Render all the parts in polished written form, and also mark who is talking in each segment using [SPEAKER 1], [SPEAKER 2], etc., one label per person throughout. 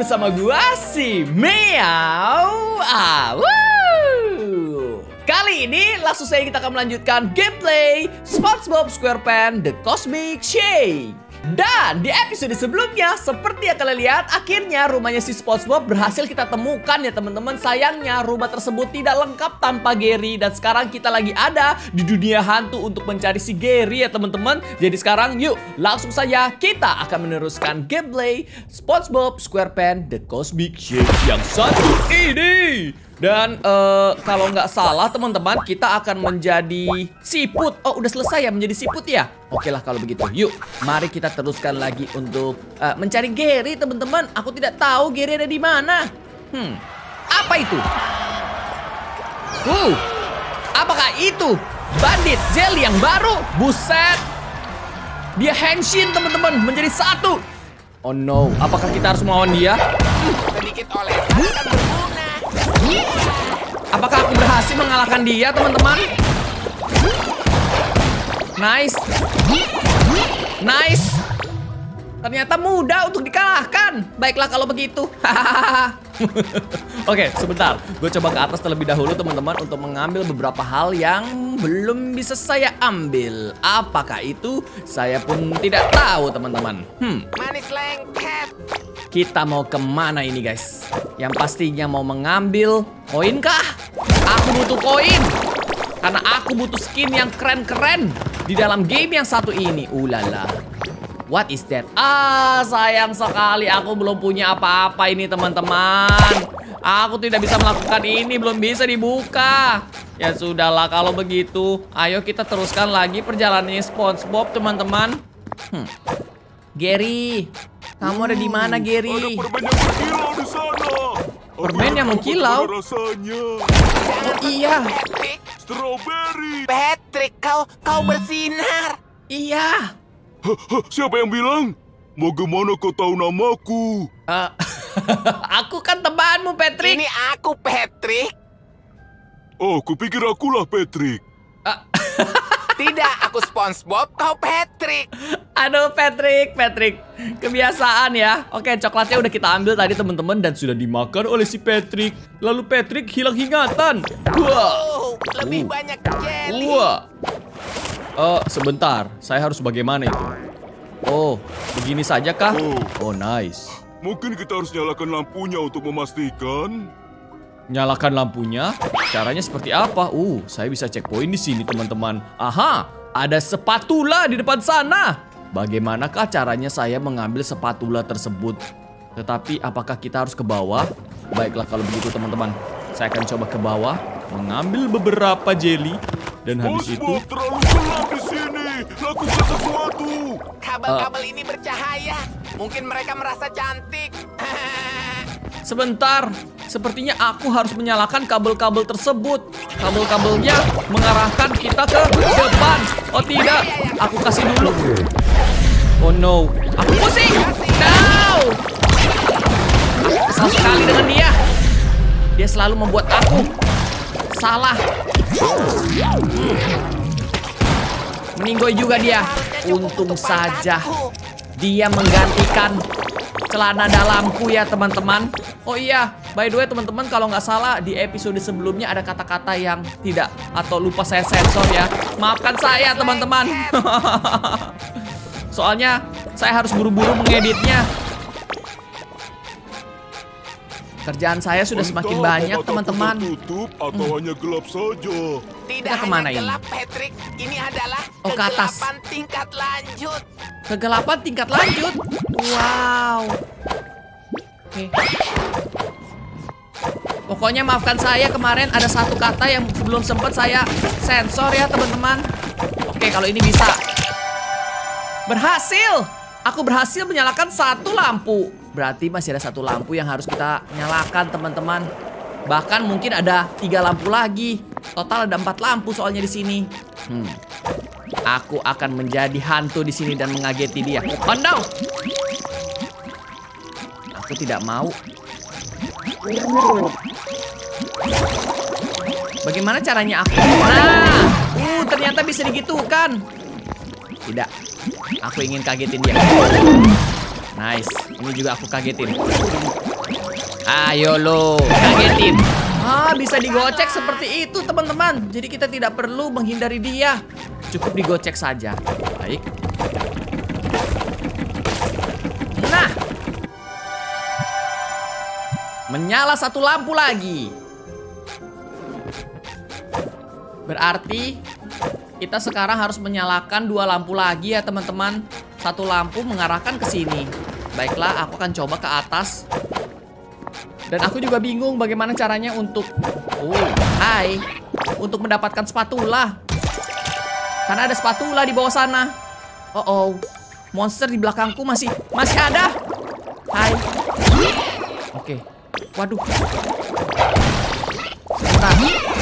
[SPEAKER 1] bersama gua si Meow. Kali ini langsung saja kita akan melanjutkan gameplay SpongeBob SquarePants The Cosmic Shake. Dan di episode sebelumnya, seperti yang kalian lihat, akhirnya rumahnya si SpongeBob berhasil kita temukan ya teman-teman. Sayangnya rumah tersebut tidak lengkap tanpa Gary. Dan sekarang kita lagi ada di dunia hantu untuk mencari si Gary ya teman-teman. Jadi sekarang yuk langsung saja kita akan meneruskan gameplay SpongeBob SquarePants The Cosmic Shake yang satu ini. Dan kalau nggak salah teman-teman, kita akan menjadi siput. Oh, udah selesai ya menjadi siput ya? Oke lah kalau begitu. Yuk, mari kita teruskan lagi untuk mencari Gary teman-teman. Aku tidak tahu Gary ada di mana. Apa itu? Apakah itu bandit jelly yang baru? Buset. Dia henshin teman-teman, menjadi satu. Oh no, apakah kita harus melawan dia?
[SPEAKER 2] Sedikit olesan akan berguna.
[SPEAKER 1] Apakah aku berhasil mengalahkan dia, teman-teman? Nice. Nice. Ternyata mudah untuk dikalahkan. Baiklah kalau begitu. Oke, sebentar. Gue coba ke atas terlebih dahulu, teman-teman, untuk mengambil beberapa hal yang belum bisa saya ambil. Apakah itu? Saya pun tidak tahu, teman-teman.
[SPEAKER 2] Manis lengket.
[SPEAKER 1] Kita mau kemana ini guys? Yang pastinya mau mengambil koin kah? Aku butuh koin karena aku butuh skin yang keren-keren di dalam game yang satu ini. Ulala. What is that? Sayang sekali aku belum punya apa-apa ini teman-teman. Aku tidak bisa melakukan ini, belum bisa dibuka. Ya sudahlah kalau begitu. Ayo kita teruskan lagi perjalanannya SpongeBob teman-teman. Gary, kamu ada di mana, Gary?
[SPEAKER 3] Ada permen yang berkilau di sana.
[SPEAKER 1] Permen yang mengkilau?
[SPEAKER 3] Rasanya
[SPEAKER 1] Oh iya,
[SPEAKER 2] Patrick,
[SPEAKER 3] strawberry.
[SPEAKER 2] Patrick, kau bersinar.
[SPEAKER 1] iya.
[SPEAKER 3] Siapa yang bilang? Bagaimana kau tahu namaku?
[SPEAKER 1] Aku kan temanmu, Patrick.
[SPEAKER 2] Ini aku, Patrick.
[SPEAKER 3] Oh, kupikir akulah Patrick.
[SPEAKER 2] Tidak, aku SpongeBob, kau Patrick.
[SPEAKER 1] Aduh, Patrick. Kebiasaan ya. Oke, coklatnya udah kita ambil tadi teman-teman dan sudah dimakan oleh si Patrick. Lalu Patrick hilang ingatan. Wah.
[SPEAKER 2] Lebih banyak jelly.
[SPEAKER 1] Wah. Sebentar. Saya harus bagaimana itu? Oh, begini saja kah? Oh, nice.
[SPEAKER 3] Mungkin kita harus nyalakan lampunya untuk memastikan.
[SPEAKER 1] Nyalakan lampunya? Caranya seperti apa? Saya bisa cek poin di sini, teman-teman. Aha, ada spatula di depan sana. Bagaimanakah caranya saya mengambil spatula tersebut? Tetapi apakah kita harus ke bawah? Baiklah kalau begitu, teman-teman. Saya akan coba ke bawah, mengambil beberapa jelly dan habis itu
[SPEAKER 3] SpongeBob terlalu gelap di sini. Lakukan sesuatu.
[SPEAKER 2] Kabel-kabel ini bercahaya. Mungkin mereka merasa cantik.
[SPEAKER 1] sebentar. Sepertinya aku harus menyalakan kabel-kabel tersebut. Kabel-kabelnya mengarahkan kita ke depan. Oh tidak, aku kasih dulu. Oh no, aku pusing. No. Aku kesal sekali dengan dia. Dia selalu membuat aku salah. Meninggoy juga dia. Untung saja dia menggantikan celana dalamku ya teman-teman. Oh iya, by the way teman-teman, kalau nggak salah di episode sebelumnya ada kata-kata yang tidak atau lupa saya sensor ya. Maafkan saya teman-teman. Soalnya saya harus buru-buru mengeditnya. Kerjaan saya sudah semakin banyak teman-teman.
[SPEAKER 3] Tutup atau hanya gelap saja.
[SPEAKER 2] Tidak
[SPEAKER 1] Kita kemana
[SPEAKER 2] hanya
[SPEAKER 1] ini?
[SPEAKER 2] gelap, Patrick. Ini adalah
[SPEAKER 1] Oh, ke atas.
[SPEAKER 2] kegelapan tingkat lanjut.
[SPEAKER 1] Kegelapan tingkat lanjut. Wow. Oke. Pokoknya maafkan saya, kemarin ada satu kata yang belum sempat saya sensor ya teman-teman. Oke, kalau ini bisa. Berhasil. Aku berhasil menyalakan satu lampu. Berarti masih ada satu lampu yang harus kita nyalakan teman-teman. Bahkan mungkin ada 3 lampu lagi. Total ada 4 lampu soalnya di sini. Aku akan menjadi hantu di sini dan mengageti dia. Oh no! Aku tidak mau. Bagaimana caranya aku? Nah, ternyata bisa digitukan. Tidak. Aku ingin kagetin dia. Nice. Ini juga aku kagetin. Ayo lo, kagetin. Bisa digocek seperti itu teman-teman. Jadi kita tidak perlu menghindari dia. Cukup digocek saja. Baik. Nah, menyala satu lampu lagi. Berarti kita sekarang harus menyalakan 2 lampu lagi ya teman-teman. Satu lampu mengarahkan ke sini. Baiklah, aku akan coba ke atas. Dan aku juga bingung bagaimana caranya untuk untuk mendapatkan spatula. Karena ada spatula di bawah sana. Monster di belakangku masih ada. Hai. Oke. Waduh. Sebentar.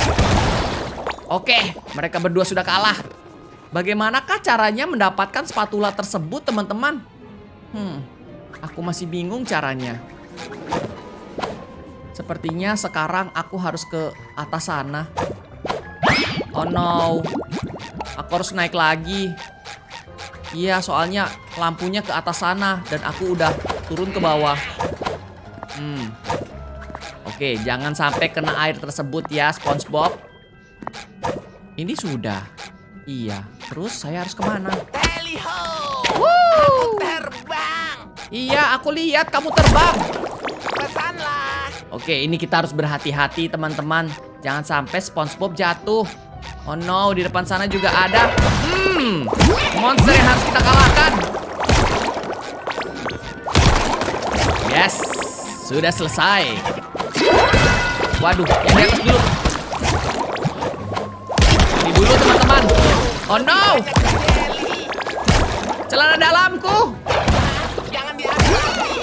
[SPEAKER 1] Oke, mereka berdua sudah kalah. Bagaimanakah caranya mendapatkan spatula tersebut, teman-teman? Aku masih bingung caranya. Sepertinya sekarang aku harus ke atas sana. Oh no. Aku harus naik lagi. Iya, soalnya lampunya ke atas sana dan aku udah turun ke bawah. Oke, jangan sampai kena air tersebut ya, SpongeBob. Ini sudah. Iya, terus saya harus kemana?
[SPEAKER 2] Tally-ho! Aku terbang.
[SPEAKER 1] Iya, aku lihat kamu terbang.
[SPEAKER 2] Pesanlah.
[SPEAKER 1] Oke, ini kita harus berhati-hati teman-teman. Jangan sampai SpongeBob jatuh. Oh no, di depan sana juga ada monster yang harus kita kalahkan. Yes, sudah selesai. Waduh, yang di atas dulu. Ini dulu teman-teman. Oh no, celana dalamku.
[SPEAKER 2] Jangan diambil.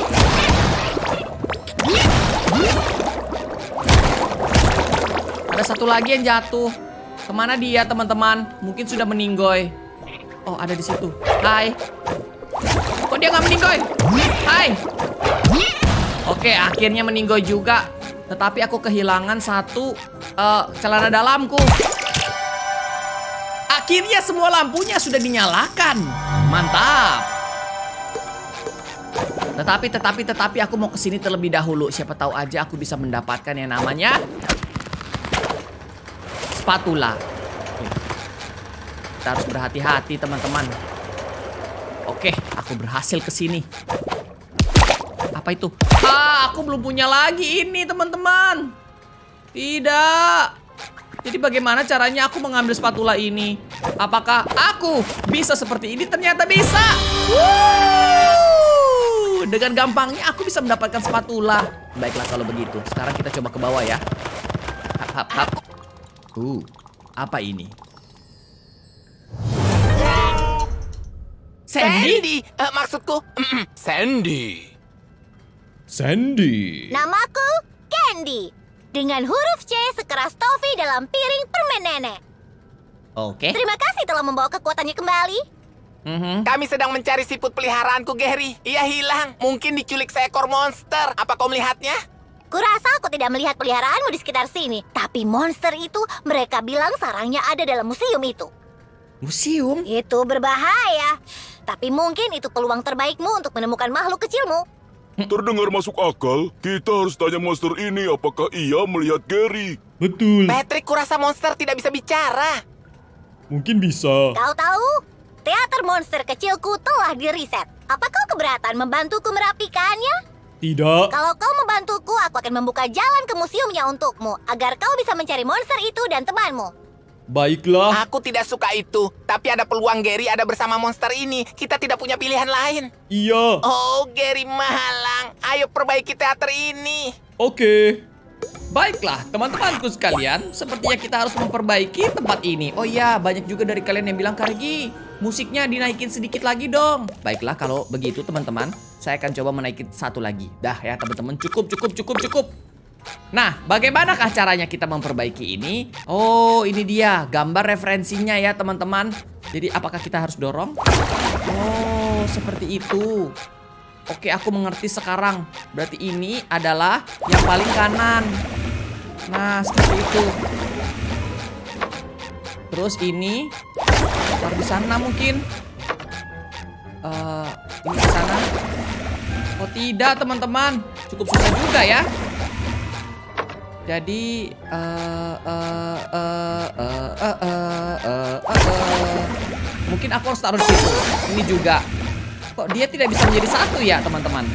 [SPEAKER 1] Ada satu lagi yang jatuh. Kemana dia teman-teman? Mungkin sudah meninggoy. Oh, ada di situ. Hai. Kok dia nggak meninggoy? Hai. Oke, akhirnya meninggoy juga. Tetapi aku kehilangan satu celana dalamku. Akhirnya semua lampunya sudah dinyalakan. Mantap. Tetapi aku mau kesini terlebih dahulu. Siapa tahu aja aku bisa mendapatkan yang namanya spatula. Kita harus berhati-hati teman-teman. Oke, aku berhasil ke sini. Apa itu? Aku belum punya lagi ini teman-teman. Tidak. Jadi bagaimana caranya aku mengambil spatula ini? Apakah aku bisa seperti ini? Ternyata bisa. Dengan gampangnya aku bisa mendapatkan spatula. Baiklah kalau begitu. Sekarang kita coba ke bawah ya. Hap, hap, hap. Apa ini? Sandy?
[SPEAKER 2] Maksudku, Sandy.
[SPEAKER 1] Sandy.
[SPEAKER 4] Namaku Candy. Dengan huruf C sekeras tofi dalam piring permen nenek.
[SPEAKER 1] Oke.
[SPEAKER 4] Terima kasih telah membawa kekuatannya kembali.
[SPEAKER 2] Kami sedang mencari siput peliharaanku, Gary. Ia hilang. Mungkin diculik seekor monster. Apa kau melihatnya?
[SPEAKER 4] Kurasa aku tidak melihat peliharaanmu di sekitar sini. Tapi monster itu mereka bilang sarangnya ada dalam museum itu.
[SPEAKER 1] Museum?
[SPEAKER 4] Itu berbahaya. Tapi mungkin itu peluang terbaikmu untuk menemukan makhluk kecilmu.
[SPEAKER 3] Terdengar masuk akal. Kita harus tanya monster ini apakah ia melihat Gary.
[SPEAKER 5] Betul.
[SPEAKER 2] Patrick, kurasa monster tidak bisa bicara.
[SPEAKER 5] Mungkin bisa.
[SPEAKER 4] Kau tahu? Teater monster kecilku telah diriset. Apa kau keberatan membantuku merapikannya?
[SPEAKER 5] Tidak.
[SPEAKER 4] Kalau kau membantuku, aku akan membuka jalan ke museumnya untukmu, agar kau bisa mencari monster itu dan temanmu.
[SPEAKER 5] Baiklah.
[SPEAKER 2] Aku tidak suka itu. Tapi ada peluang Gary ada bersama monster ini. Kita tidak punya pilihan lain.
[SPEAKER 5] Iya.
[SPEAKER 2] Oh, Gary malang. Ayo perbaiki teater ini.
[SPEAKER 5] Oke.
[SPEAKER 1] Baiklah, teman-temanku sekalian, sepertinya kita harus memperbaiki tempat ini. Oh iya, banyak juga dari kalian yang bilang, Kargi, musiknya dinaikin sedikit lagi dong. Baiklah, kalau begitu teman-teman, saya akan coba menaikin satu lagi. Dah ya teman-teman, cukup. Nah, bagaimanakah caranya kita memperbaiki ini? Oh, ini dia, gambar referensinya ya teman-teman. Jadi apakah kita harus dorong? Oh, seperti itu. Oke, aku mengerti sekarang. Berarti ini adalah yang paling kanan. Nah, seperti itu. Terus ini taruh di sana mungkin. Ini di sana. Oh tidak teman-teman, cukup susah juga ya. Jadi mungkin aku harus taruh di situ. Ini juga. Kok dia tidak bisa menjadi satu ya, teman-teman?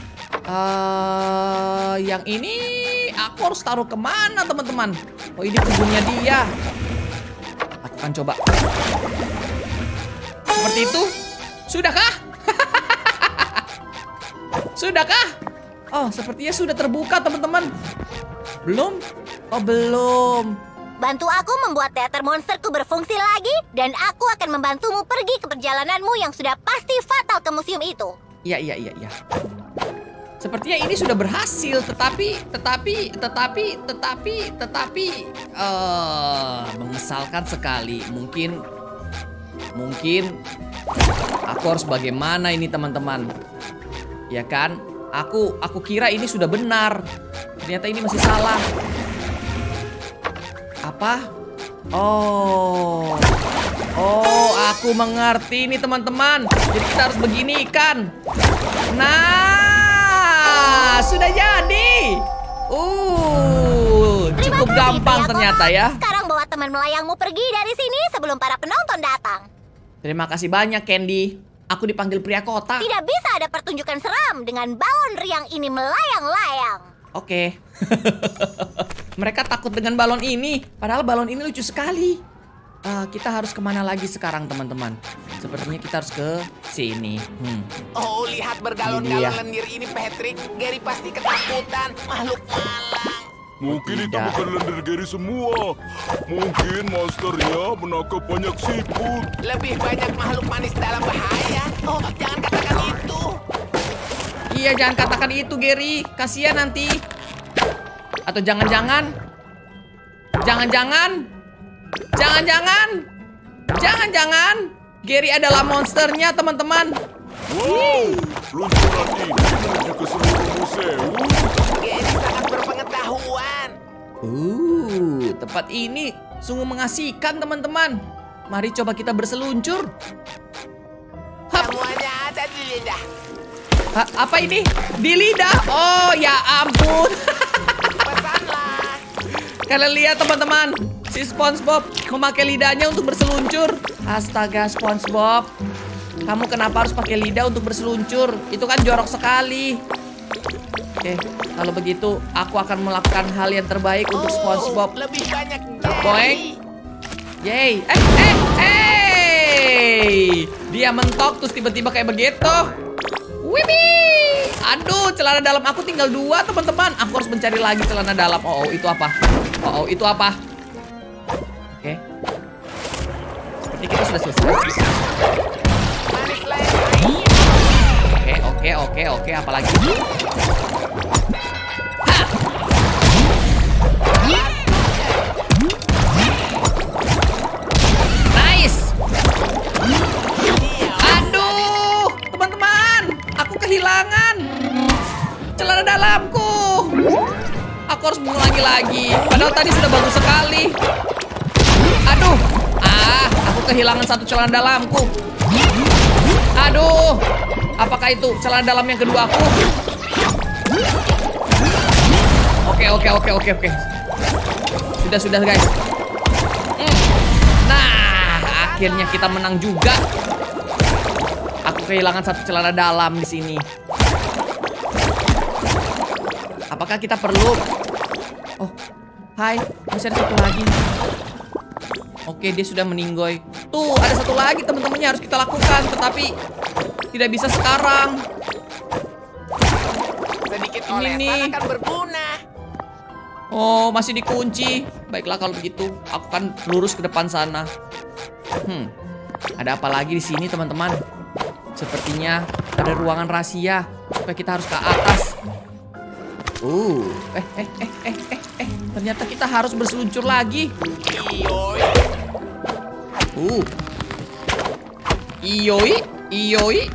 [SPEAKER 1] Yang ini aku harus taruh kemana, teman-teman? Oh, ini kebunnya dia. Aku akan coba. Seperti itu. Sudahkah? Sudahkah? Oh, sepertinya sudah terbuka, teman-teman. Belum? Oh, belum.
[SPEAKER 4] Bantu aku membuat teater monsterku berfungsi lagi, dan aku akan membantumu pergi ke perjalananmu yang sudah pasti fatal ke museum itu.
[SPEAKER 1] Iya. Sepertinya ini sudah berhasil, tetapi mengesalkan sekali. Mungkin aku harus bagaimana ini, teman-teman? Ya kan? Aku kira ini sudah benar. Ternyata ini masih salah. Apa? Oh, aku mengerti ini, teman-teman. Jadi kita harus begini kan? Nah, sudah jadi. Cukup gampang ternyata ya.
[SPEAKER 4] Sekarang bawa teman melayangmu pergi dari sini sebelum para penonton datang.
[SPEAKER 1] Terima kasih banyak, Candy. Aku dipanggil pria kota.
[SPEAKER 4] Tidak bisa ada pertunjukan seram dengan balon riang ini melayang-layang.
[SPEAKER 1] Oke. Mereka takut dengan balon ini. Padahal balon ini lucu sekali. Kita harus kemana lagi sekarang, teman-teman? Sepertinya kita harus ke sini.
[SPEAKER 2] Oh, lihat bergalon-galon lendir ini, Patrick. Gary pasti ketakutan. Makhluk malang.
[SPEAKER 3] Mungkin itu bukan lendir Gary semua. Mungkin monsternya menangkap banyak siput.
[SPEAKER 2] Lebih banyak makhluk manis dalam bahaya. Oh, jangan katakan itu.
[SPEAKER 1] Iya, jangan katakan itu, Gary. Kasihan nanti. Atau jangan-jangan Gary adalah monsternya, teman-teman.
[SPEAKER 3] Wow, luncuran ini menuju ke seluruh museum.
[SPEAKER 2] Gary sangat berpengetahuan.
[SPEAKER 1] Tempat ini sungguh mengasihkan, teman-teman. Mari coba kita berseluncur.
[SPEAKER 2] Semuanya ada di lidah.
[SPEAKER 1] Apa ini? Di lidah? Oh, ya ampun.
[SPEAKER 2] Pesanlah.
[SPEAKER 1] Kalian lihat, teman-teman. Si SpongeBob memakai lidahnya untuk berseluncur. Astaga, SpongeBob. Kamu kenapa harus pakai lidah untuk berseluncur? Itu kan jorok sekali. Oke, kalau begitu aku akan melakukan hal yang terbaik untuk SpongeBob.
[SPEAKER 2] Lebih banyak
[SPEAKER 1] Boing. Yeay. Dia mentok terus tiba-tiba kayak begitu. Wibih. Aduh, celana dalam aku tinggal 2, teman-teman. Aku harus mencari lagi celana dalam. Oh, itu apa? Oh, itu apa? Oke. Seperti kita sudah selesai. Oke, apalagi? Nice. Aduh, teman-teman, aku kehilangan celana dalamku. Aku harus mengulangi lagi. Padahal tadi sudah bagus sekali. Aduh, aku kehilangan satu celana dalamku. Aduh, apakah itu celana dalam yang kedua aku? Oke. Sudah guys. Nah, akhirnya kita menang juga. Aku kehilangan satu celana dalam di sini. Apakah kita perlu? Oh, hai, masih ada satu lagi. Oke, dia sudah meninggoy. Tuh, ada satu lagi, teman-temannya harus kita lakukan, tetapi tidak bisa sekarang.
[SPEAKER 2] Sedikit olesan akan berguna.
[SPEAKER 1] Oh, masih dikunci. Baiklah kalau begitu, aku akan lurus ke depan sana. Ada apa lagi di sini, teman-teman? Sepertinya ada ruangan rahasia. Supaya kita harus ke atas. Ternyata kita harus berseluncur lagi. Iyoi.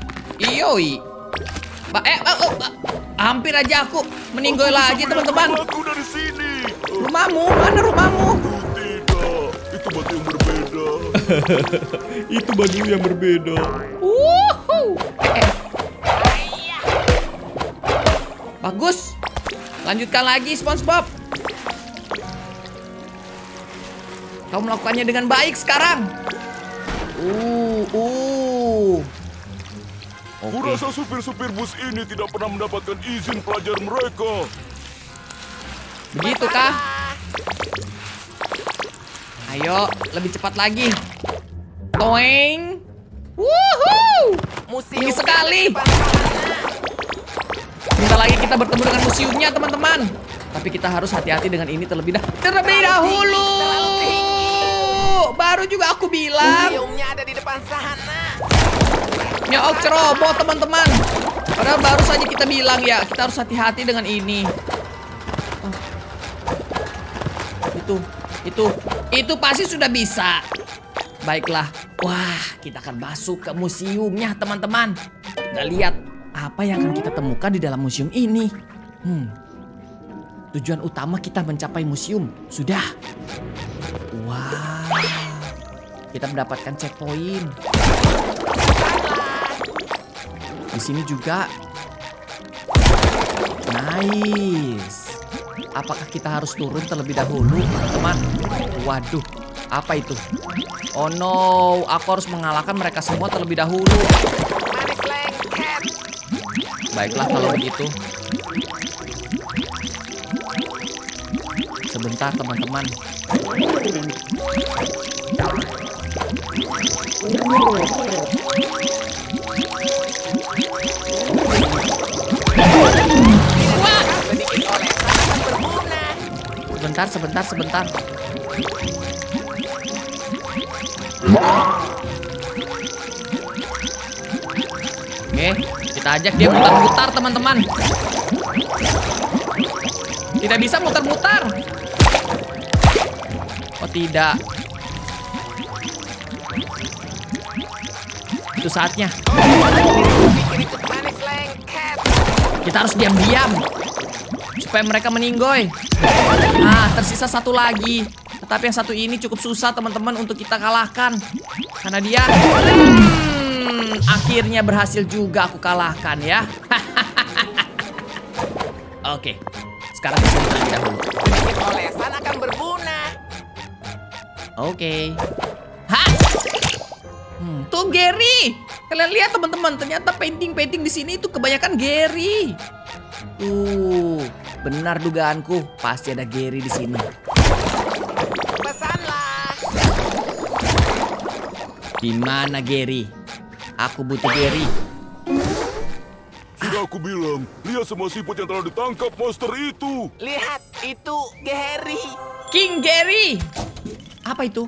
[SPEAKER 1] Hampir aja aku meninggoy lagi, teman-teman.
[SPEAKER 3] Aku dari sini.
[SPEAKER 1] Rumahmu? Mana rumahmu?
[SPEAKER 3] Tidak, itu batu yang berbeda.
[SPEAKER 5] Itu baju yang berbeda.
[SPEAKER 1] Bagus. Lanjutkan lagi, SpongeBob. Kau melakukannya dengan baik sekarang.
[SPEAKER 3] Kurasa supir-supir bus ini tidak pernah mendapatkan izin pelajar mereka.
[SPEAKER 1] Begitukah? Ayo, lebih cepat lagi. Toeng. Wuhuu. Tinggi sekali. Bentar lagi kita bertemu dengan museumnya, teman-teman. Tapi kita harus hati-hati dengan ini terlebih dahulu. Baru juga aku bilang.
[SPEAKER 2] Museumnya ada di depan sana.
[SPEAKER 1] Nyok ceroboh, teman-teman. Padahal baru saja kita bilang ya, kita harus hati-hati dengan ini. Itu pasti sudah bisa. Baiklah. Wah, kita akan masuk ke museumnya, teman-teman. Kita lihat apa yang akan kita temukan di dalam museum ini. Tujuan utama kita mencapai museum sudah. Wow. Kita mendapatkan checkpoint. Di sini juga. Nice. Apakah kita harus turun terlebih dahulu, teman-teman? Waduh, apa itu? Oh no, aku harus mengalahkan mereka semua terlebih dahulu.
[SPEAKER 2] Manis lengket.
[SPEAKER 1] Baiklah kalau begitu. Sebentar, teman-teman. Sebentar. Oke, kita ajak dia mutar-mutar, teman-teman. Tidak bisa mutar-mutar. Oh tidak. Itu saatnya. Kita harus diam-diam supaya mereka meninggoy. Nah, tersisa satu lagi. Tetapi yang satu ini cukup susah, teman-teman, untuk kita kalahkan. Karena dia akhirnya berhasil juga aku kalahkan ya. Oke. Sekarang kita terlebih dahulu.
[SPEAKER 2] Olesan akan berguna.
[SPEAKER 1] Oke. Hah? Tuh Gary. Kalian lihat, teman-teman, ternyata painting di sini itu kebanyakan Gary. Benar dugaanku, pasti ada Gary di sini.
[SPEAKER 2] Pesanlah.
[SPEAKER 1] Di mana Gary? Aku butuh Gary.
[SPEAKER 3] Sudah aku bilang, lihat semua siput yang telah ditangkap monster itu.
[SPEAKER 2] Lihat, itu Gary.
[SPEAKER 1] King Gary. Apa itu?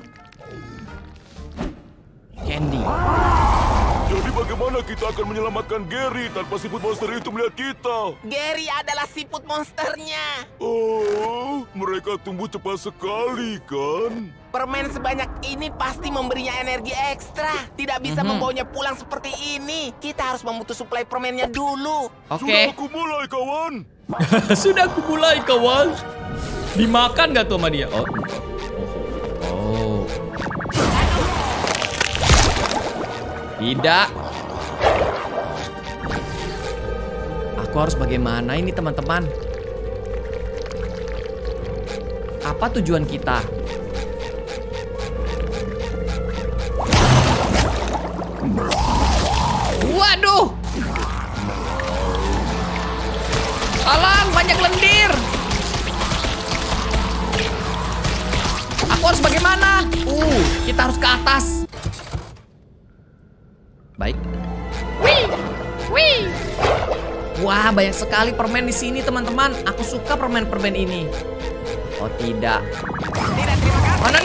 [SPEAKER 1] Candy.
[SPEAKER 3] Jadi bagaimana kita akan menyelamatkan Gary tanpa siput monster itu melihat kita?
[SPEAKER 2] Gary adalah siput monsternya.
[SPEAKER 3] Oh, mereka tumbuh cepat sekali kan?
[SPEAKER 2] Permen sebanyak ini pasti memberinya energi ekstra. Tidak bisa membawanya pulang seperti ini. Kita harus memutus suplai permennya dulu.
[SPEAKER 3] Sudah
[SPEAKER 1] Oke.
[SPEAKER 3] aku mulai, kawan.
[SPEAKER 1] Sudah aku mulai, kawan. Dimakan gak tuh sama dia? Oh. Tidak. Aku harus bagaimana ini, teman-teman? Apa tujuan kita? Waduh! Alang, banyak lendir. Aku harus bagaimana? Kita harus ke atas. Baik. Wih. Wah, banyak sekali permen di sini, teman-teman. Aku suka permen-permen ini. Oh, tidak. Oh, no.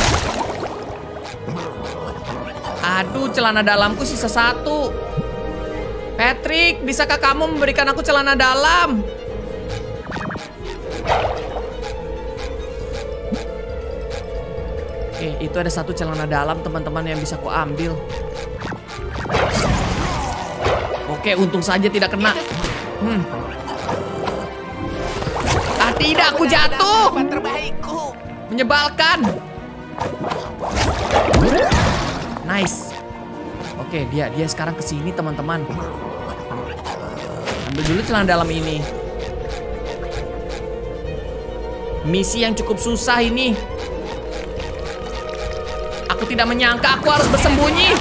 [SPEAKER 1] Aduh, celana dalamku sisa satu. Patrick, bisakah kamu memberikan aku celana dalam? Oke, itu ada satu celana dalam, teman-teman, yang bisa aku ambil. Oke, untung saja tidak kena. Tidak, aku jatuh.
[SPEAKER 2] Terbaikku.
[SPEAKER 1] Menyebalkan. Nice. Oke, dia sekarang ke sini, teman-teman. Ambil dulu celana dalam ini. Misi yang cukup susah ini. tidak menyangka aku harus bersembunyi.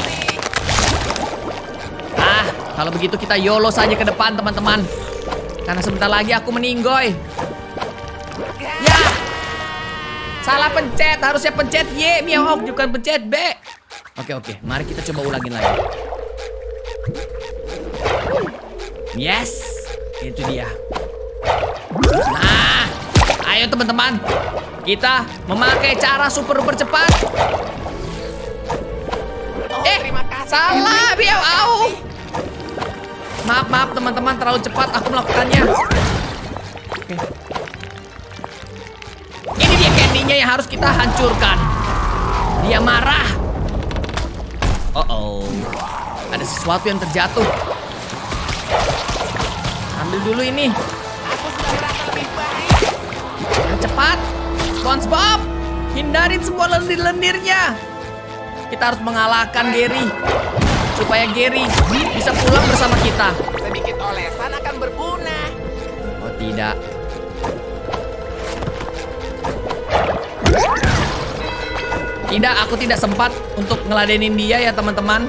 [SPEAKER 1] Kalau begitu kita YOLO saja ke depan, teman-teman. Karena sebentar lagi aku meninggoy. Ya, salah pencet. Harusnya pencet Y, Miaok, bukan pencet B. Oke. Mari kita coba ulangin lagi. Yes, itu dia. Nah, ayo teman-teman. Kita memakai cara super cepat.
[SPEAKER 2] Terima kasih.
[SPEAKER 1] Salah, Miaok. Maaf teman-teman, terlalu cepat aku melakukannya. Oke. Ini dia candy-nya yang harus kita hancurkan. Dia marah. Ada sesuatu yang terjatuh. Ambil dulu ini.
[SPEAKER 2] Aku sudah merasa lebih baik.
[SPEAKER 1] Cepat, SpongeBob, hindarin semua lendir-lendirnya. Kita harus mengalahkan Gary supaya Gary bisa pulang bersama kita.
[SPEAKER 2] Sedikit olesan akan berguna.
[SPEAKER 1] Oh tidak. Tidak, aku tidak sempat untuk ngeladenin dia ya teman-teman.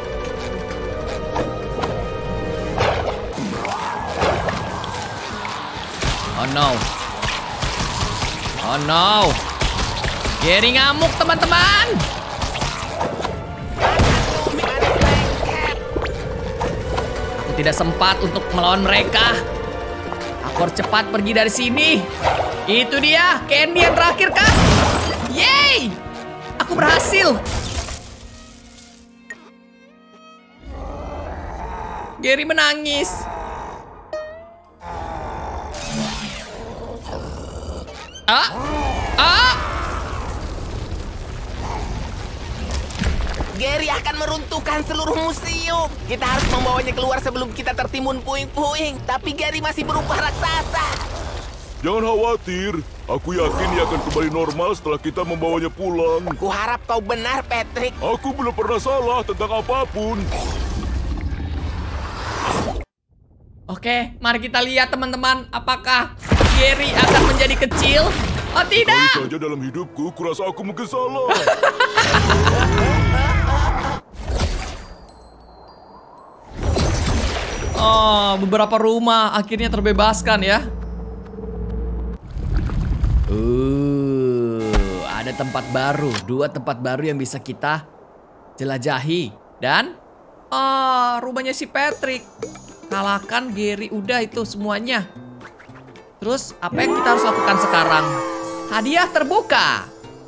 [SPEAKER 1] Oh no. Oh no. Gary ngamuk teman-teman. Aku tidak sempat untuk melawan mereka. Aku harus cepat pergi dari sini. Itu dia, candy yang terakhir kan? Yeay! Aku berhasil. Gary menangis.
[SPEAKER 2] Gary akan meruntuhkan seluruh museum. Kita harus membawanya keluar sebelum kita tertimbun puing-puing. Tapi Gary masih berupa raksasa.
[SPEAKER 3] Jangan khawatir. Aku yakin dia akan kembali normal setelah kita membawanya pulang.
[SPEAKER 2] Kuharap kau benar, Patrick.
[SPEAKER 3] Aku belum pernah salah tentang apapun.
[SPEAKER 1] Oke, mari kita lihat teman-teman. Apakah Gary akan menjadi kecil? Oh tidak!
[SPEAKER 3] Baru saja dalam hidupku, kurasa aku mungkin salah.
[SPEAKER 1] Oh, beberapa rumah akhirnya terbebaskan ya. Ada tempat baru, 2 tempat baru yang bisa kita jelajahi. Dan, rumahnya si Patrick. Kalahkan Gary, udah itu semuanya. Terus, apa yang kita harus lakukan sekarang? Hadiah terbuka.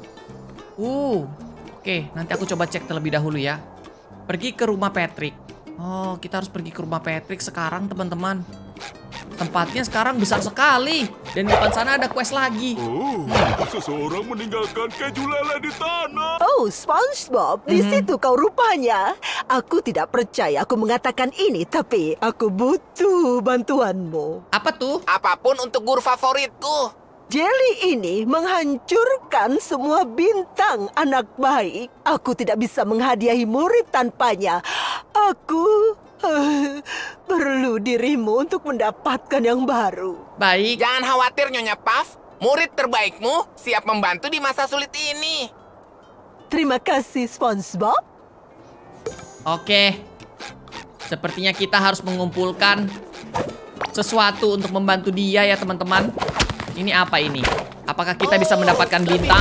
[SPEAKER 1] Oke, nanti aku coba cek terlebih dahulu ya. Pergi ke rumah Patrick. Oh, kita harus pergi ke rumah Patrick sekarang, teman-teman. Tempatnya sekarang besar sekali. Dan di depan sana ada quest lagi.
[SPEAKER 3] Seseorang meninggalkan keju lele di tanah.
[SPEAKER 6] Oh, SpongeBob, di situ kau rupanya. Aku tidak percaya aku mengatakan ini, tapi aku butuh bantuanmu.
[SPEAKER 1] Apa tuh?
[SPEAKER 2] Apapun untuk guru favoritku.
[SPEAKER 6] Jelly ini menghancurkan semua bintang anak baik. Aku tidak bisa menghadiahi murid tanpanya. Aku perlu dirimu untuk mendapatkan yang baru.
[SPEAKER 1] Baik.
[SPEAKER 2] Jangan khawatir, Nyonya Puff. Murid terbaikmu siap membantu di masa sulit ini.
[SPEAKER 6] Terima kasih, SpongeBob.
[SPEAKER 1] Oke. Sepertinya kita harus mengumpulkan sesuatu untuk membantu dia ya teman-teman. Ini apa ini? Apakah kita bisa mendapatkan bintang?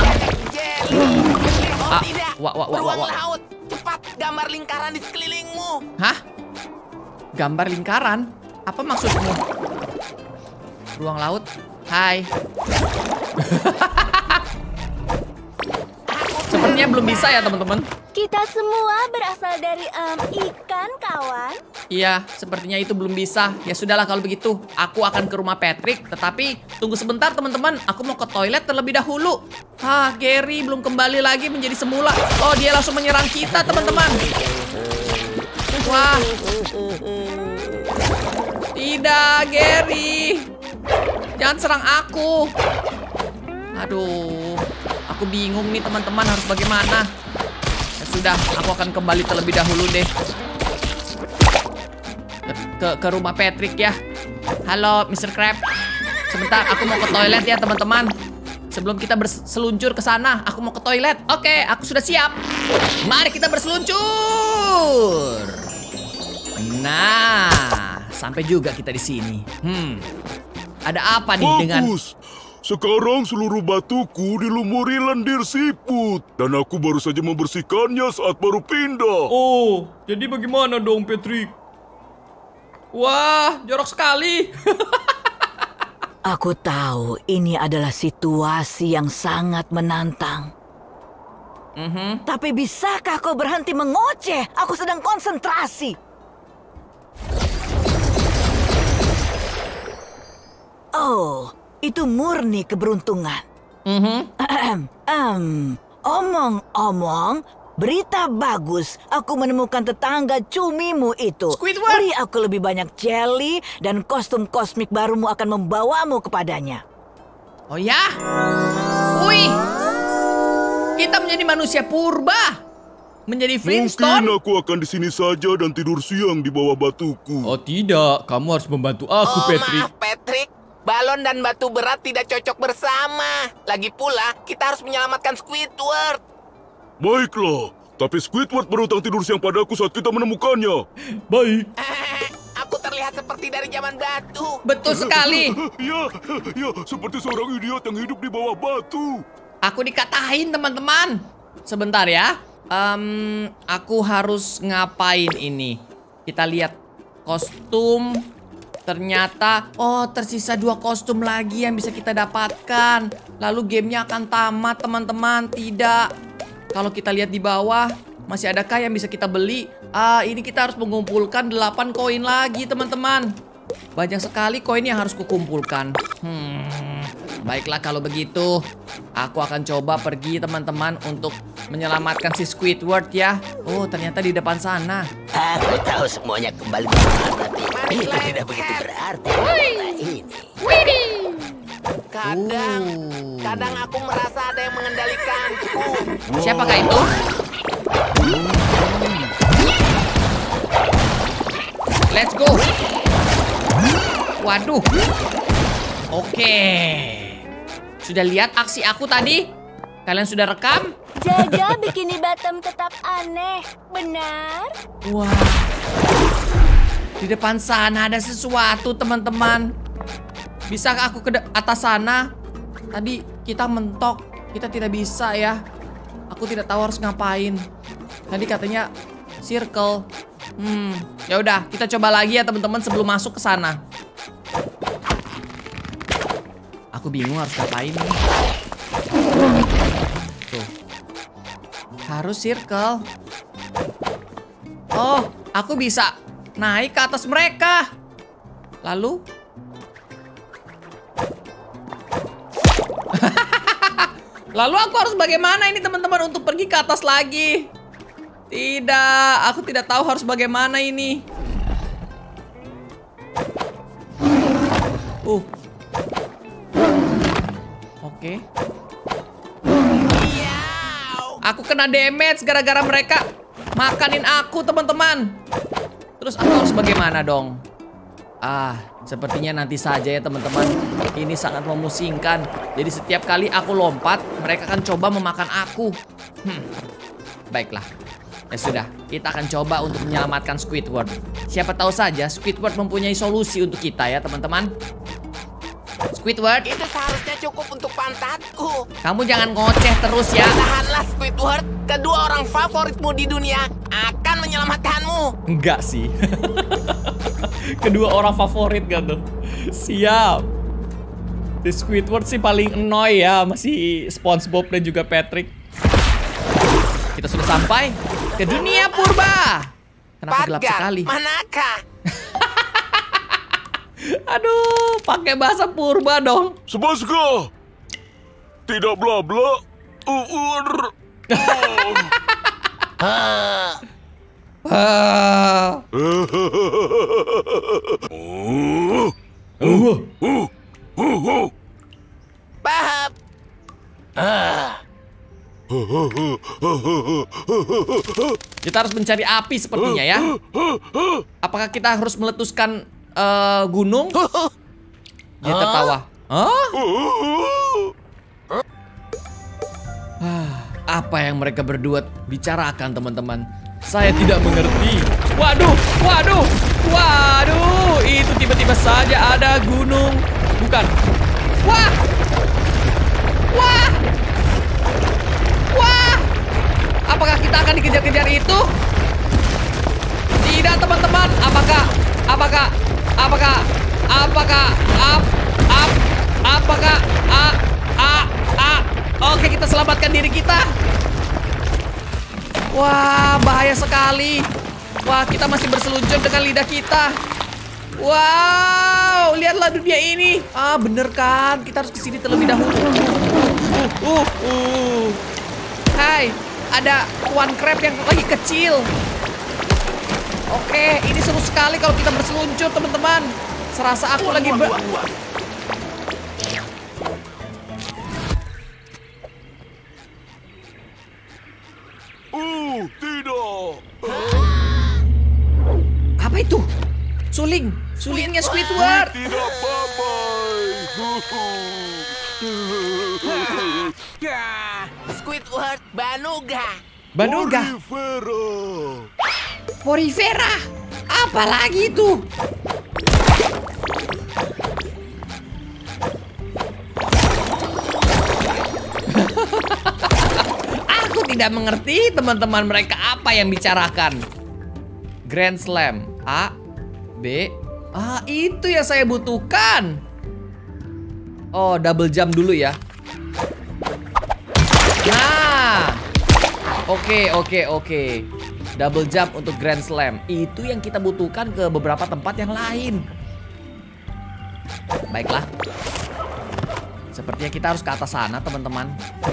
[SPEAKER 2] Tidak. Beruang laut. Cepat gambar lingkaran di sekelilingmu.
[SPEAKER 1] Hah? Gambar lingkaran? Apa maksudmu? Ruang laut? Hai. Sepertinya belum bisa ya teman-teman.
[SPEAKER 4] Kita semua berasal dari ikan, kawan.
[SPEAKER 1] Iya, sepertinya itu belum bisa. Ya sudahlah kalau begitu. Aku akan ke rumah Patrick. Tetapi tunggu sebentar teman-teman. Aku mau ke toilet terlebih dahulu. Gary belum kembali lagi menjadi semula. Oh, dia langsung menyerang kita teman-teman. Wah. Tidak, Gary. Jangan serang aku. Aduh. Aku bingung nih teman-teman harus bagaimana. Ya sudah, aku akan kembali terlebih dahulu deh. Ke rumah Patrick ya. Halo, Mr. Crab. Sebentar, aku mau ke toilet ya teman-teman. Sebelum kita berseluncur ke sana, aku mau ke toilet. Oke, aku sudah siap. Mari kita berseluncur. Nah, sampai juga kita di sini. Ada apa nih dengan...
[SPEAKER 3] Bagus. Sekarang seluruh batuku dilumuri lendir siput. Dan aku baru saja membersihkannya saat baru pindah.
[SPEAKER 5] Oh, jadi bagaimana dong, Patrick?
[SPEAKER 1] Wah, jorok sekali.
[SPEAKER 7] Aku tahu ini adalah situasi yang sangat menantang. Tapi bisakah kau berhenti mengoceh? Aku sedang konsentrasi. Oh, itu murni keberuntungan. Omong-omong, berita bagus. Aku menemukan tetangga cumimu itu.
[SPEAKER 1] Squidward!
[SPEAKER 7] Beri aku lebih banyak jelly dan kostum kosmik barumu akan membawamu kepadanya.
[SPEAKER 1] Oh ya? Wih, kita menjadi manusia purba. Menjadi
[SPEAKER 3] Mungkin
[SPEAKER 1] Flintstone.
[SPEAKER 3] aku akan di sini saja dan tidur siang di bawah batuku.
[SPEAKER 5] Oh tidak, kamu harus membantu aku, Patrick.
[SPEAKER 2] Maaf, Patrick. Balon dan batu berat tidak cocok bersama. Lagi pula, kita harus menyelamatkan Squidward.
[SPEAKER 3] Baiklah, tapi Squidward berutang tidur siang padaku saat kita menemukannya.
[SPEAKER 5] Baik.
[SPEAKER 2] Aku terlihat seperti dari zaman batu.
[SPEAKER 1] Betul sekali.
[SPEAKER 3] Ya, seperti seorang idiot yang hidup di bawah batu.
[SPEAKER 1] Aku dikatain teman-teman. Sebentar ya. Aku harus ngapain ini? Kita lihat kostum. Ternyata, tersisa 2 kostum lagi yang bisa kita dapatkan. Lalu gamenya akan tamat teman-teman. Tidak. Kalau kita lihat di bawah, masih adakah yang bisa kita beli? Ini kita harus mengumpulkan 8 koin lagi teman-teman. Banyak sekali koin yang harus kukumpulkan. Baiklah kalau begitu. Aku akan coba pergi teman-teman untuk menyelamatkan si Squidward ya. Oh ternyata di depan sana.
[SPEAKER 8] Aku tahu semuanya kembali benar, tapi itu tidak begitu berarti. Ini.
[SPEAKER 2] Kadang aku merasa ada yang mengendalikanku.
[SPEAKER 1] Siapakah itu? Let's go. Waduh. Oke. Sudah lihat aksi aku tadi? Kalian sudah rekam?
[SPEAKER 4] Jaga bikini bottom tetap aneh, benar?
[SPEAKER 1] Wah. Di depan sana ada sesuatu teman-teman. Bisakah aku ke atas sana? Tadi kita mentok. Kita tidak bisa ya. Aku tidak tahu harus ngapain. Tadi katanya circle. Ya udah, kita coba lagi ya teman-teman sebelum masuk ke sana. Aku bingung harus ngapain nih. Tuh. Harus circle. Oh, aku bisa naik ke atas mereka. Lalu lalu aku harus bagaimana ini teman-teman untuk pergi ke atas lagi? Tidak, aku tidak tahu harus bagaimana ini. Oke. Aku kena damage gara-gara mereka makanin aku teman-teman. Terus aku harus bagaimana dong? Sepertinya nanti saja ya teman-teman. Ini sangat memusingkan. Jadi setiap kali aku lompat, mereka akan coba memakan aku. Baiklah. Ya sudah, kita akan coba untuk menyelamatkan Squidward. Siapa tahu saja Squidward mempunyai solusi untuk kita ya teman-teman. Squidward,
[SPEAKER 2] Itu seharusnya cukup untuk pantatku.
[SPEAKER 1] kamu jangan ngoceh terus ya.
[SPEAKER 2] Tahanlah Squidward. Kedua orang favoritmu di dunia akan menyelamatkanmu.
[SPEAKER 1] Enggak sih. Kedua orang favorit gak tuh? Siap. Si Squidward sih paling annoy ya, masih SpongeBob dan juga Patrick. Kita sudah sampai ke dunia purba. Kenapa gelap sekali?
[SPEAKER 2] Manakah?
[SPEAKER 1] Aduh, pakai bahasa purba dong.
[SPEAKER 3] Sebaska! Tidak bla bla.
[SPEAKER 2] Bahap.
[SPEAKER 1] Kita harus mencari api sepertinya ya. Apakah kita harus meletuskan gunung? Dia tertawa. Apa yang mereka berdua bicarakan, teman-teman? Saya tidak mengerti. Waduh, waduh, waduh. Itu tiba-tiba saja ada gunung. Bukan. Wah. Wah. Wah. Apakah kita akan dikejar-kejar itu? Tidak, teman-teman. Apakah Oke, kita selamatkan diri kita. Wah, bahaya sekali. Wah, kita masih berseluncur dengan lidah kita. Wow, lihatlah dunia ini. Ah, bener kan? Kita harus kesini terlebih dahulu. Hai, ada Tuan Crab yang lagi kecil. Oke, ini seru sekali kalau kita berseluncur, teman-teman. Serasa aku lagi
[SPEAKER 3] Tidak.
[SPEAKER 1] Apa itu? Sulingnya Squidward.
[SPEAKER 3] Tidak, Papai.
[SPEAKER 2] Squidward, Banuga.
[SPEAKER 1] Porifera. Apa lagi itu? Aku tidak mengerti, teman-teman, mereka apa yang bicarakan. Grand Slam. A, B. Ah, itu yang saya butuhkan. Oh, double jump dulu ya. Nah. Oke. Double jump untuk Grand Slam. Itu yang kita butuhkan ke beberapa tempat yang lain. Baiklah. Sepertinya kita harus ke atas sana, teman-teman.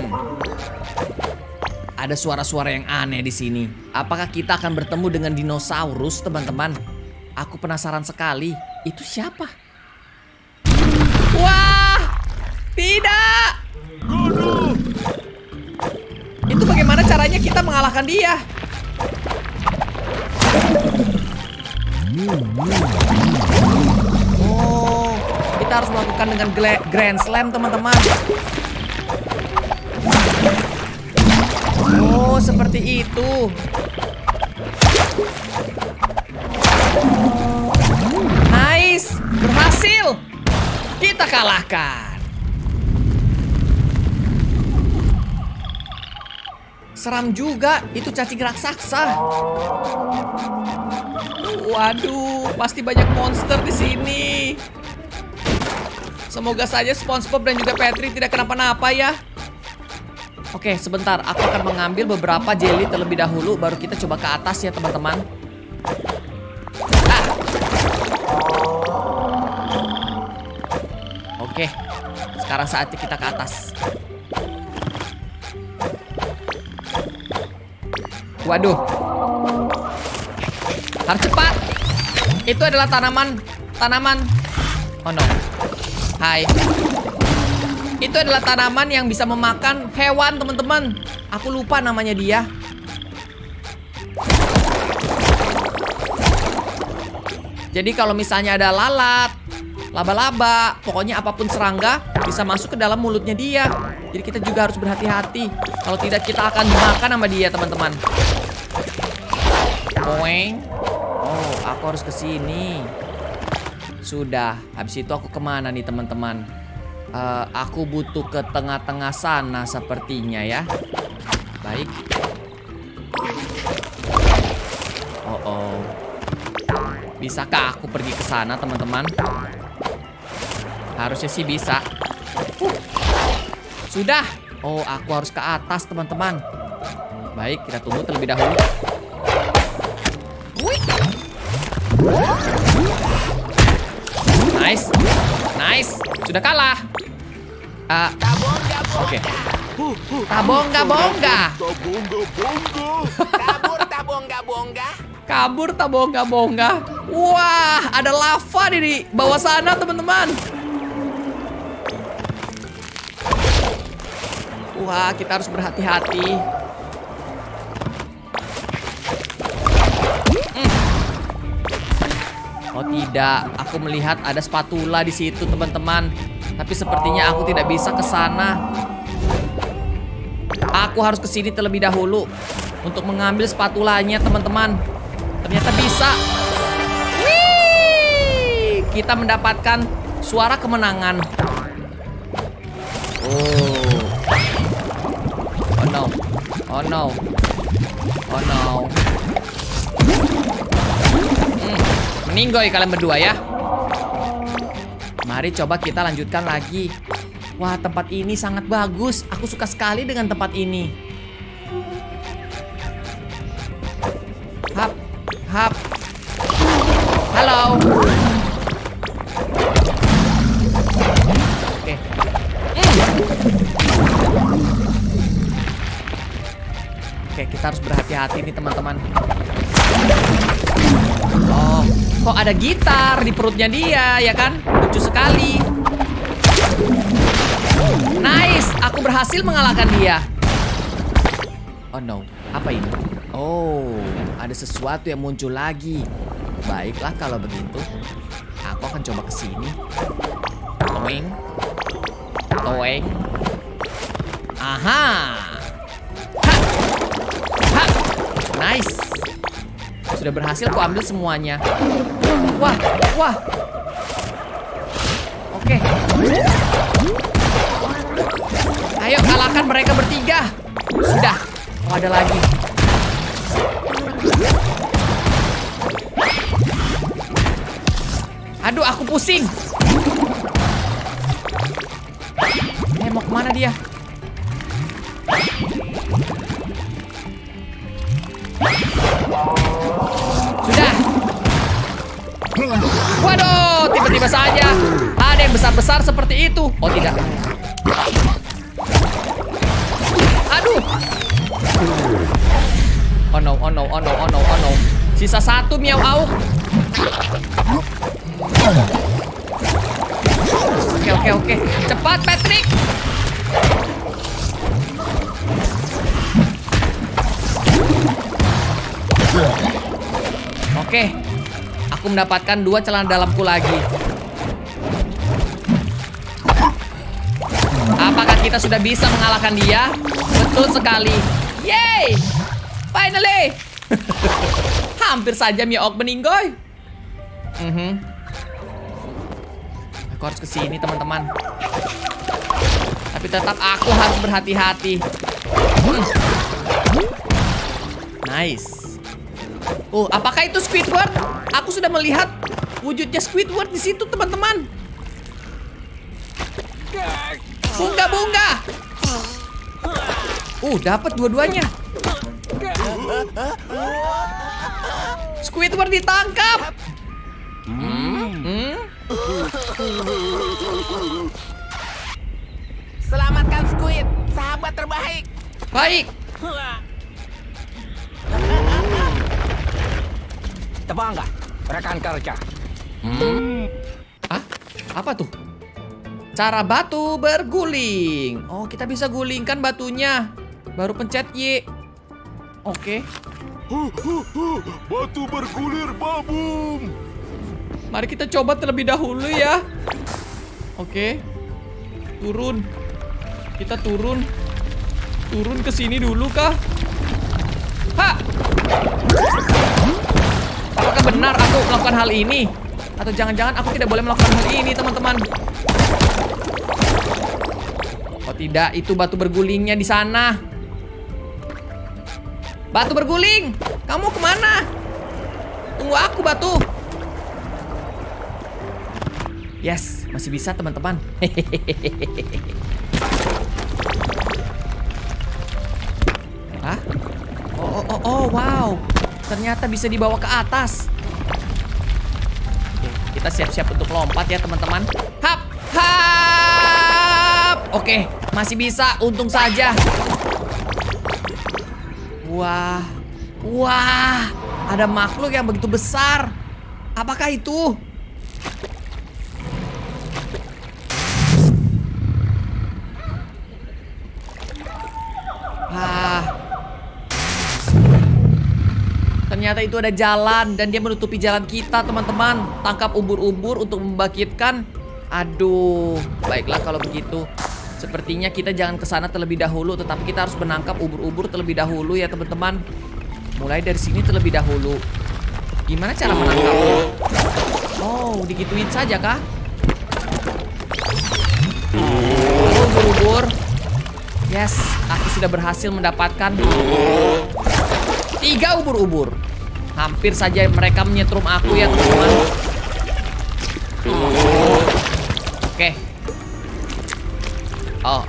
[SPEAKER 1] Ada suara-suara yang aneh di sini. Apakah kita akan bertemu dengan dinosaurus, teman-teman? Aku penasaran sekali. Itu siapa? Wah! Tidak! Itu bagaimana caranya kita mengalahkan dia? Oh, kita harus melakukan dengan Grand Slam, teman-teman. Oh, seperti itu. Nice, berhasil. Kita kalahkan. Seram juga, itu cacing raksasa. Waduh, pasti banyak monster di sini. Semoga saja SpongeBob dan juga Patrick tidak kenapa-napa ya. Oke, sebentar. Aku akan mengambil beberapa jelly terlebih dahulu, baru kita coba ke atas ya, teman-teman. Oke, sekarang saatnya kita ke atas. Waduh, harus cepat. Itu adalah tanaman. Oh no. Hai. Itu adalah tanaman yang bisa memakan hewan, teman-teman. Aku lupa namanya dia. Jadi kalau misalnya ada lalat, laba-laba, pokoknya apapun serangga bisa masuk ke dalam mulutnya dia. Jadi kita juga harus berhati-hati. Kalau tidak kita akan dimakan sama dia, teman-teman. Boing. Oh, aku harus ke sini. Sudah. Habis itu aku kemana nih, teman-teman? Aku butuh ke tengah-tengah sana sepertinya ya. Baik. Oh. Bisakah aku pergi ke sana, teman-teman? Harusnya sih bisa. Sudah. Oh, aku harus ke atas, teman-teman. Baik, kita tunggu terlebih dahulu. Nice. Sudah kalah. Oke. Tabongga-bongga. Kabur tabongga-bongga. Wah, ada lava di bawah sana, teman-teman. Wah, kita harus berhati-hati. Oh tidak, aku melihat ada spatula di situ, teman-teman. Tapi sepertinya aku tidak bisa ke sana. Aku harus ke sini terlebih dahulu untuk mengambil spatulanya, teman-teman. Ternyata bisa. Wih, kita mendapatkan suara kemenangan. Oh no. Oh no. Oh no. Meninggoy kalian berdua ya. Mari coba kita lanjutkan lagi. Wah, tempat ini sangat bagus. Aku suka sekali dengan tempat ini. Hap, hap. Halo. Oke. Oke, kita harus berhati-hati nih teman-teman. Oh, kok ada gitar di perutnya dia, ya kan? Lucu sekali. Nice, aku berhasil mengalahkan dia. Oh no, apa ini? Oh, ada sesuatu yang muncul lagi. Baiklah kalau begitu. Aku akan coba ke sini. Toeng. Toeng. Aha. Ha. Ha. Nice. Sudah berhasil ku ambil semuanya. Wah, wah. Oke. Ayo kalahkan mereka bertiga. Sudah. Oh, ada lagi. Aduh, aku pusing. Mau kemana dia? Sudah. Waduh, tiba-tiba saja ada yang besar-besar seperti itu. Oh, tidak. Aduh. Oh no, oh no, oh no, oh no, oh no. Sisa satu Miao Auk. Oke, oke, oke. Cepat, Patrick. Oke. Aku mendapatkan 2 celana dalamku lagi. Apakah kita sudah bisa mengalahkan dia? Betul sekali. Yeay! Finally! Hampir saja Miao Auk meninggoy. Aku harus ke sini, teman-teman. Tapi tetap aku harus berhati-hati. Nice. Oh, apakah itu Squidward? Aku sudah melihat wujudnya Squidward di situ, teman-teman. Bunga-bunga. Dapat dua-duanya. Squidward ditangkap.
[SPEAKER 2] Selamatkan Squid, sahabat terbaik.
[SPEAKER 1] Baik.
[SPEAKER 8] Tebangga, rekan kerja.
[SPEAKER 1] Apa tuh? Cara batu berguling. Oh, kita bisa gulingkan batunya. Baru pencet Y. Oke.
[SPEAKER 3] Batu bergulir babum.
[SPEAKER 1] Mari kita coba terlebih dahulu ya. Oke. Turun. Kita turun. Turun ke sini dulu kah? Ha! Apakah benar aku melakukan hal ini? Atau jangan-jangan aku tidak boleh melakukan hal ini, teman-teman? Oh tidak, itu batu bergulingnya di sana. Batu berguling, kamu kemana? Tunggu aku, batu. Yes, masih bisa, teman-teman. Hah? Oh, wow. Ternyata bisa dibawa ke atas. Oke, kita siap-siap untuk lompat ya, teman-teman. Hap, hap. Oke, masih bisa, untung saja. Wah, wah, ada makhluk yang begitu besar. Apakah itu? Ternyata itu ada jalan dan dia menutupi jalan kita, teman-teman. Tangkap ubur-ubur untuk membangkitkan. Aduh, baiklah kalau begitu. Sepertinya kita jangan ke sana terlebih dahulu, tetapi kita harus menangkap ubur-ubur terlebih dahulu ya teman-teman. Mulai dari sini terlebih dahulu. Gimana cara menangkap? Oh, digituin saja kah? Halo ubur-ubur. Yes, aku sudah berhasil mendapatkan 3 ubur-ubur. Hampir saja mereka menyetrum aku ya teman-teman. Oke. Oh.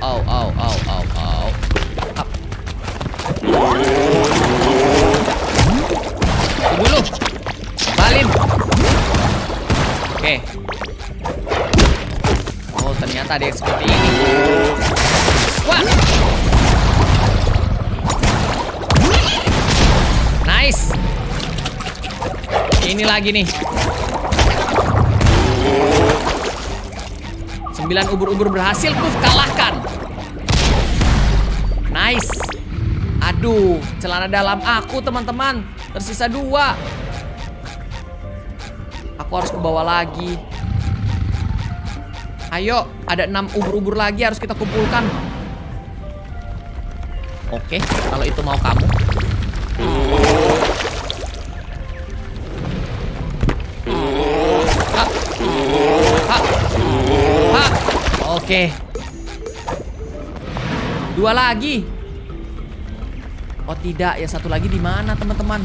[SPEAKER 1] Tunggu dulu. Balin. Oke. Oh, ternyata ada yang seperti ini. Wah. Nice. Ini lagi nih. 9 ubur-ubur berhasil ku kalahkan. Nice. Aduh, celana dalam aku teman-teman. Tersisa 2. Aku harus ke bawah lagi. Ayo, ada 6 ubur-ubur lagi harus kita kumpulkan. Oke, kalau itu mau kamu. Oke. 2 lagi. Oh tidak, yang satu lagi di mana teman-teman?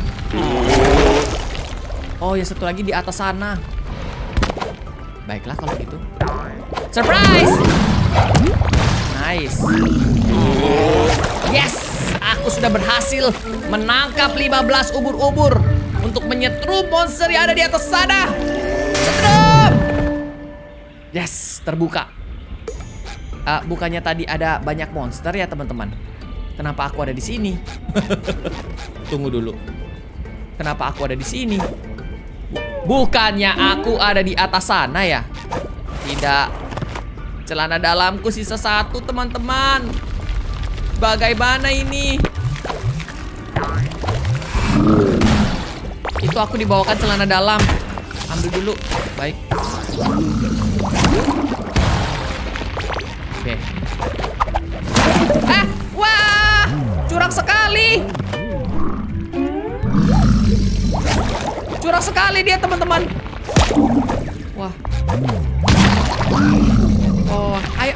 [SPEAKER 1] Oh, yang satu lagi di atas sana. Baiklah kalau gitu. Surprise! Nice. Yes, aku sudah berhasil menangkap 15 ubur-ubur untuk menyetrum monster yang ada di atas sana. Setrum! Yes, terbuka. Bukannya tadi ada banyak monster ya teman-teman? Kenapa aku ada di sini? Tunggu dulu. Kenapa aku ada di sini? Bukannya aku ada di atas sana ya? Tidak. Celana dalamku sisa 1 teman-teman. Bagaimana ini? Itu aku dibawakan celana dalam. Ambil dulu. Baik. Oke. Wah, curang sekali. Curang sekali dia teman-teman. Wah. Oh, ayo.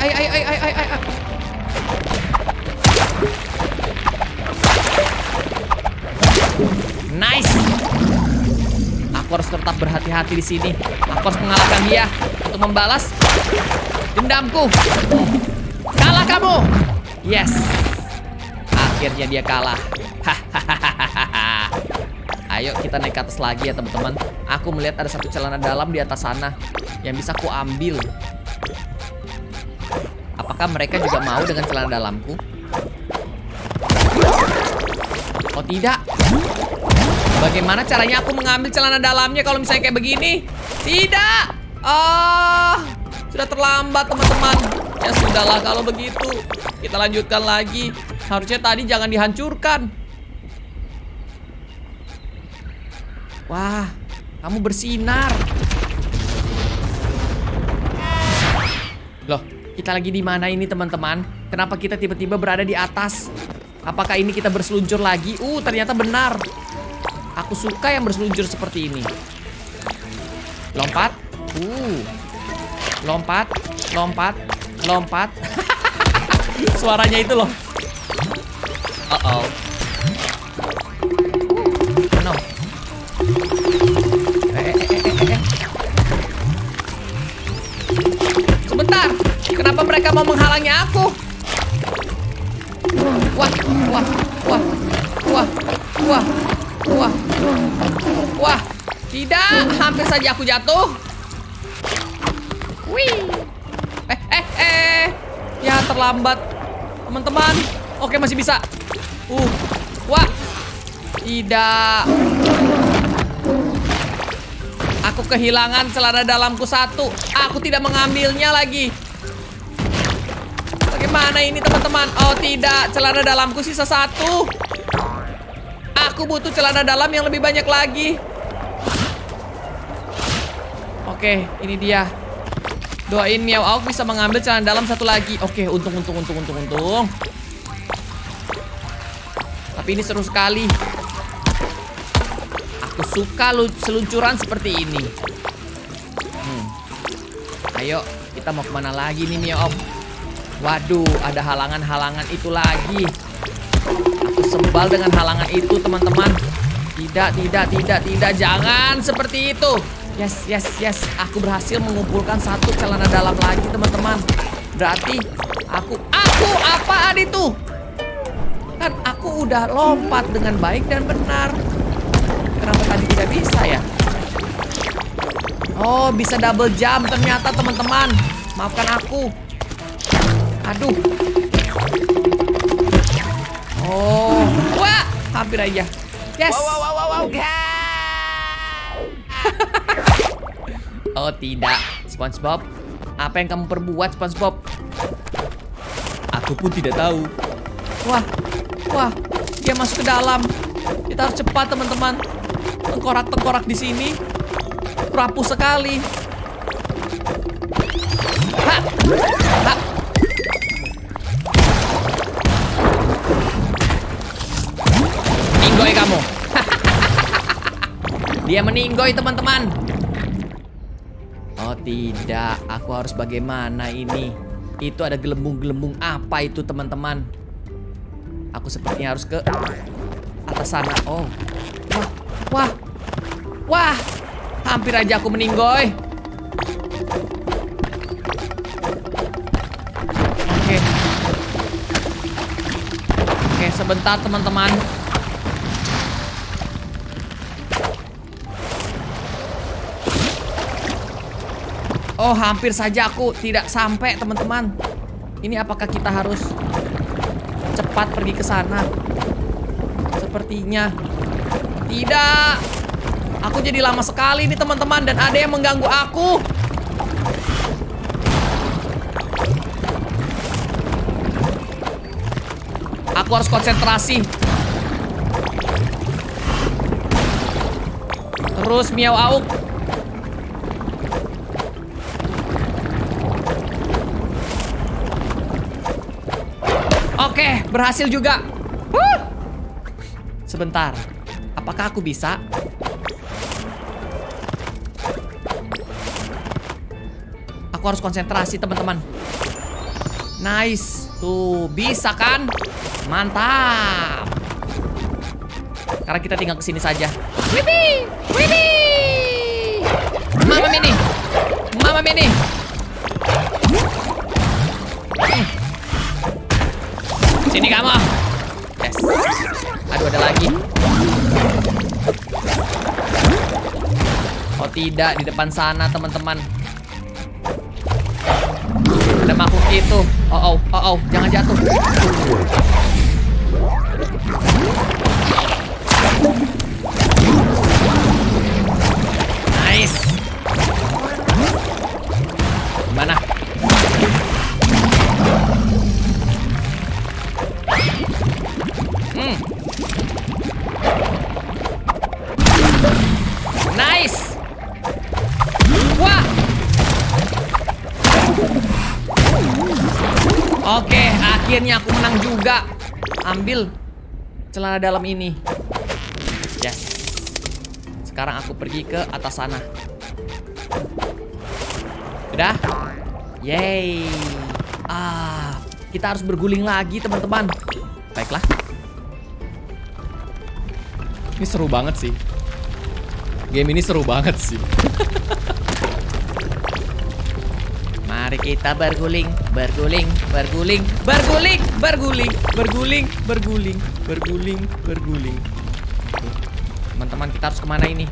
[SPEAKER 1] Nice. Aku harus tetap berhati-hati di sini. Aku harus mengalahkan dia untuk membalas dendamku. Kalah kamu. Yes. Akhirnya dia kalah. Ayo kita naik ke atas lagi ya teman-teman. Aku melihat ada 1 celana dalam di atas sana yang bisa ku ambil. Apakah mereka juga mau dengan celana dalamku? Oh tidak. Bagaimana caranya aku mengambil celana dalamnya kalau misalnya kayak begini? Tidak. Sudah terlambat teman-teman. Ya sudahlah kalau begitu. Kita lanjutkan lagi. Harusnya tadi jangan dihancurkan. Wah, kamu bersinar. Loh, kita lagi di mana ini teman-teman? Kenapa kita tiba-tiba berada di atas? Apakah ini kita berseluncur lagi? Ternyata benar. Aku suka yang berseluncur seperti ini. Lompat. Lompat. Suaranya itu loh. No. Sebentar. Kenapa mereka mau menghalangi aku? Wah. Tidak. Hampir saja aku jatuh. Wih. Ya terlambat teman-teman. Oke masih bisa. Wah. Tidak. Aku kehilangan celana dalamku 1. Aku tidak mengambilnya lagi. Bagaimana ini teman-teman? Oh tidak, celana dalamku sisa 1. Aku butuh celana dalam yang lebih banyak lagi. Oke, ini dia. Doain Meow Auk bisa mengambil celana dalam satu lagi. Oke, untung. Tapi ini seru sekali. Aku suka seluncuran seperti ini. Ayo, kita mau kemana lagi nih Meow Auk? Waduh, ada halangan-halangan itu lagi. Aku sebal dengan halangan itu, teman-teman. Tidak. Jangan seperti itu. Yes. Aku berhasil mengumpulkan satu celana dalam lagi, teman-teman. Berarti aku apaan itu? Kan aku udah lompat dengan baik dan benar. Kenapa tadi tidak bisa ya? Oh, bisa double jump ternyata, teman-teman. Maafkan aku. Aduh. Oh, wah, hampir aja. Yes.
[SPEAKER 2] Wow.
[SPEAKER 1] Oh tidak, SpongeBob. Apa yang kamu perbuat, SpongeBob?
[SPEAKER 5] Aku pun tidak tahu.
[SPEAKER 1] Wah, dia masuk ke dalam. Kita harus cepat, teman-teman. Tengkorak di sini rapuh sekali. Ha. Meninggoy kamu. Dia meninggoy, teman-teman. Oh tidak, aku harus bagaimana ini? Itu ada gelembung-gelembung apa itu, teman-teman? Aku sepertinya harus ke atas sana. Oh, wah, hampir aja aku meninggoy. Oke, sebentar teman-teman. Oh, hampir saja aku tidak sampai, teman-teman. Ini apakah kita harus cepat pergi ke sana? Sepertinya tidak. Aku jadi lama sekali nih, teman-teman, dan ada yang mengganggu aku. Aku harus konsentrasi. Terus Meow Auk. Oke, berhasil juga. Sebentar. Apakah aku bisa? Aku harus konsentrasi, teman-teman. Nice. Tuh, bisa kan? Mantap. Sekarang kita tinggal kesini saja. Widih! Mama Mini. Sini kamu. Yes. Aduh, ada lagi. Oh tidak, di depan sana, teman-teman. Ada makhluk itu. Oh, jangan jatuh. Nice. Gimana? Nice. Wah. Oke, akhirnya aku menang juga. Ambil celana dalam ini. Yes. Sekarang aku pergi ke atas sana. Udah? Yeay. Kita harus berguling lagi, teman-teman. Baiklah.
[SPEAKER 5] Ini seru banget sih. Game ini seru banget sih.
[SPEAKER 1] Mari kita berguling. Teman-teman, kita harus kemana ini?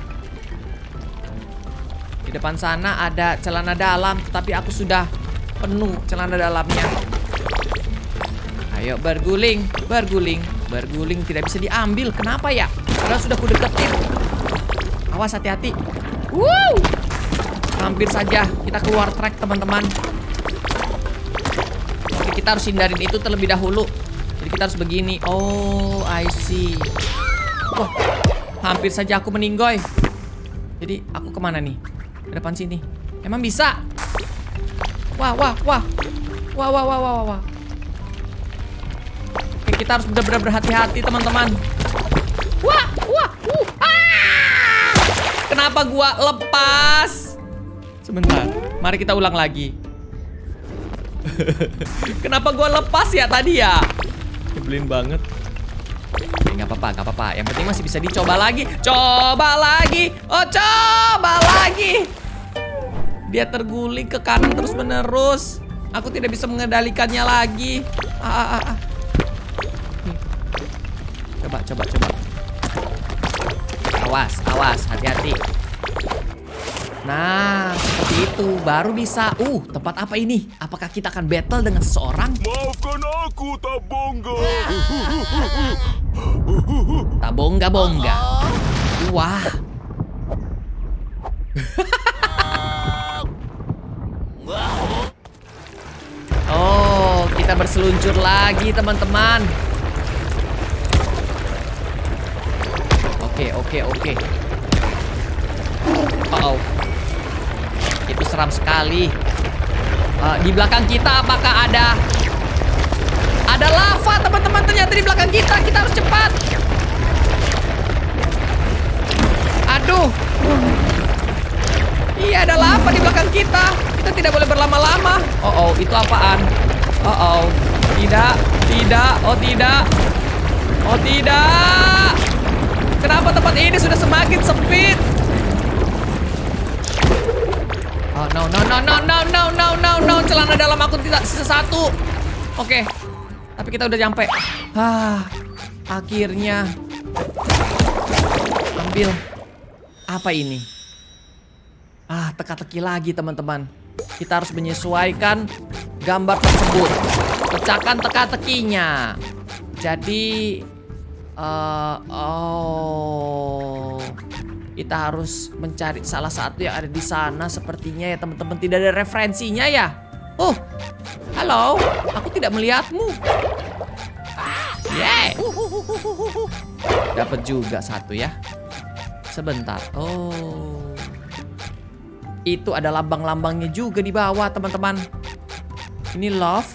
[SPEAKER 1] Di depan sana ada celana dalam, tapi aku sudah penuh celana dalamnya. Ayo berguling. Tidak bisa diambil. Kenapa ya? Padahal sudah ku deketin. Awas, hati-hati. Woo! Hampir saja kita keluar track, teman-teman. Oke, kita harus hindarin itu terlebih dahulu. Jadi kita harus begini. Oh, I see. Wah, hampir saja aku meninggoy. Jadi aku kemana nih? Ke depan sini. Emang bisa?
[SPEAKER 5] Wah. Oke, kita harus benar-benar berhati-hati, teman-teman. Wah. Kenapa gua lepas? Sebentar, mari kita ulang lagi. Kenapa gua lepas ya tadi ya? Nyebelin banget. Oke, nggak apa-apa. Yang penting masih bisa dicoba lagi. Coba lagi. Dia terguling ke kanan terus-menerus. Aku tidak bisa mengendalikannya lagi. Coba. Awas, hati-hati. Nah, seperti itu. Baru bisa. Tempat apa ini? Apakah kita akan battle dengan seseorang?
[SPEAKER 3] Maafkan aku, Tabongga.
[SPEAKER 5] Tabongga. Wah. Oh, kita berseluncur lagi, teman-teman. Oke. Itu seram sekali. Di belakang kita apakah ada lava, teman-teman? Ternyata di belakang kita harus cepat. Aduh. Iya, ada lava di belakang kita. Kita tidak boleh berlama-lama. Itu apaan? Tidak. Kenapa tempat ini sudah semakin sempit? No. Celana dalam aku tidak sisa satu. Oke. Tapi kita udah nyampe. Akhirnya. Ambil. Apa ini? Teka-teki lagi, teman-teman. Kita harus menyesuaikan gambar tersebut. Pecahkan teka-tekinya. Jadi kita harus mencari salah satu yang ada di sana. Sepertinya ya, teman-teman, tidak ada referensinya ya. Halo, aku tidak melihatmu. Dapat juga satu ya. Sebentar. Itu ada lambang-lambangnya juga di bawah, teman-teman. Ini love.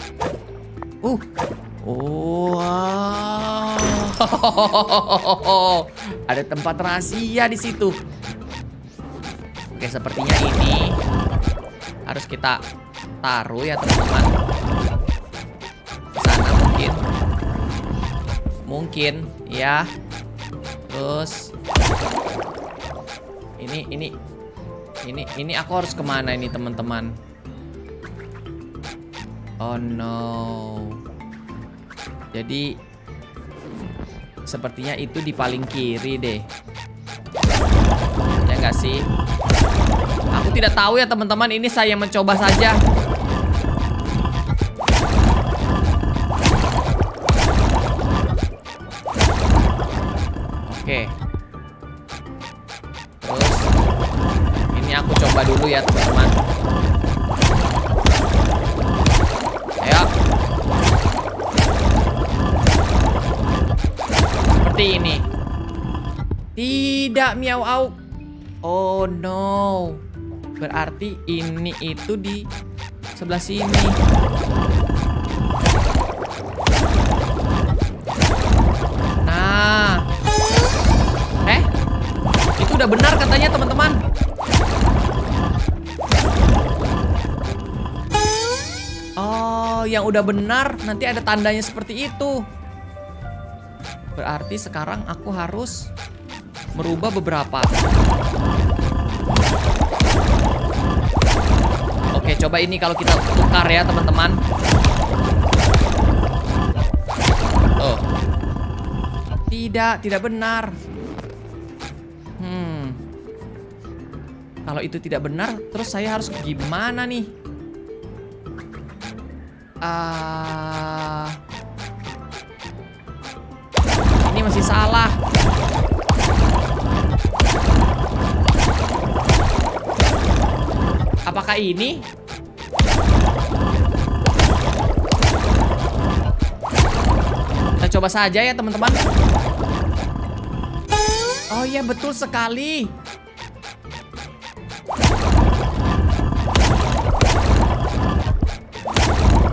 [SPEAKER 5] Ada tempat rahasia di situ. Oke, sepertinya ini harus kita taruh ya, teman-teman. Di sana mungkin ya. Terus ini aku harus kemana ini, teman-teman? Oh no. Jadi sepertinya itu di paling kiri deh. Ya nggak sih? Aku tidak tahu ya, teman-teman. Ini saya mencoba saja. Oke. Terus ini aku coba dulu ya, teman-teman. Ayo. Seperti ini. Tidak, miau au. Oh no. Berarti ini itu di sebelah sini. Nah. Itu udah benar katanya, teman-teman. Oh, yang udah benar nanti ada tandanya seperti itu. Berarti sekarang aku harus merubah beberapa. Oke, coba ini kalau kita tukar ya, teman-teman. Oh. Tidak benar. Kalau itu tidak benar, terus saya harus gimana nih? Ini masih salah. Apakah ini? Kita coba saja ya, teman-teman. Oh iya, betul sekali.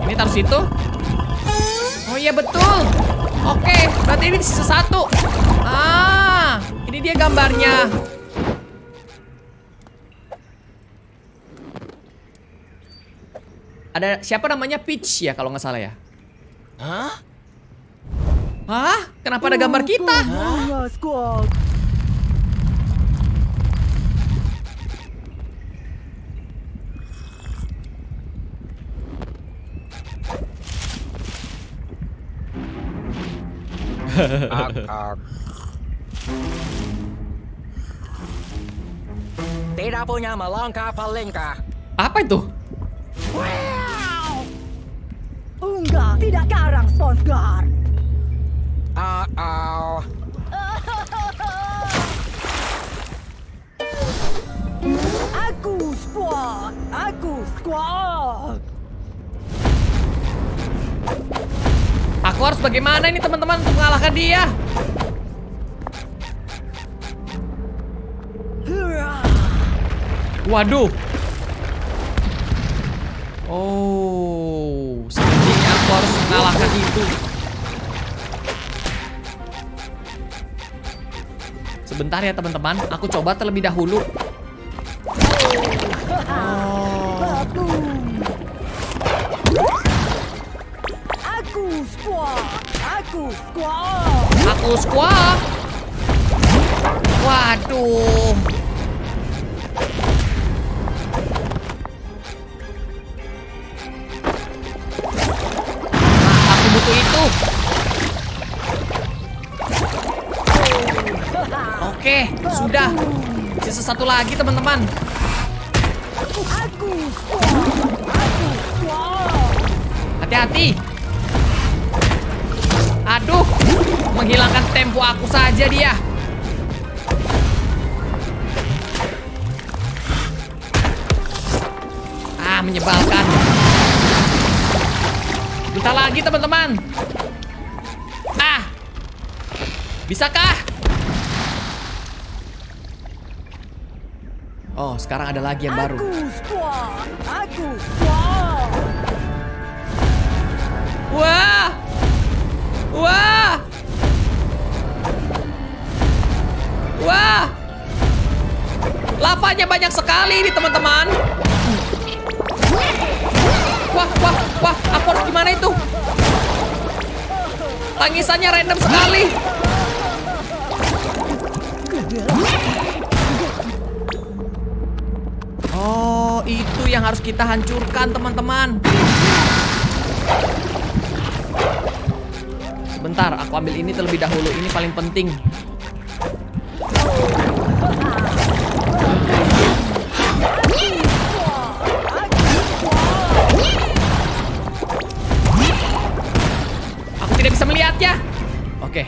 [SPEAKER 5] Ini taruh situ. Oh iya betul. Oke, berarti ini sisa 1. Ah, ini dia gambarnya. Ada siapa namanya Peach ya kalau nggak salah ya?
[SPEAKER 2] Hah?
[SPEAKER 5] Hah? Kenapa ada gambar kita?
[SPEAKER 6] Squawk.
[SPEAKER 9] Tidak punya melangkah palingkah.
[SPEAKER 5] Apa itu?
[SPEAKER 6] Enggak, tidak karang, SpongeGar. Aku Squawk, aku Squawk.
[SPEAKER 5] Aku harus bagaimana ini teman-teman untuk mengalahkan dia? Waduh. Oh, sepertinya aku harus mengalahkan itu. Sebentar ya teman-teman, aku coba terlebih dahulu.
[SPEAKER 6] Aku Squawk, aku Squawk.
[SPEAKER 5] Aku Squawk. Waduh. Aku butuh itu. Oke, sudah. Sisa 1 lagi teman-teman.
[SPEAKER 6] Aku Squawk, aku Squawk.
[SPEAKER 5] Hati-hati. Aduh, menghilangkan tempo aku saja dia. Ah, menyebalkan. Bentar lagi teman-teman. Ah, bisakah? Oh, sekarang ada lagi yang baru.
[SPEAKER 6] Aku Squawk, aku Squawk.
[SPEAKER 5] Wah, wah, wah. Lavanya banyak sekali ini teman-teman. Wah, wah, wah. Aku harus gimana itu? Tangisannya random sekali. Oh, itu yang harus kita hancurkan teman-teman. Sebentar, aku ambil ini terlebih dahulu. Ini paling penting. Aku tidak bisa melihatnya. Oke.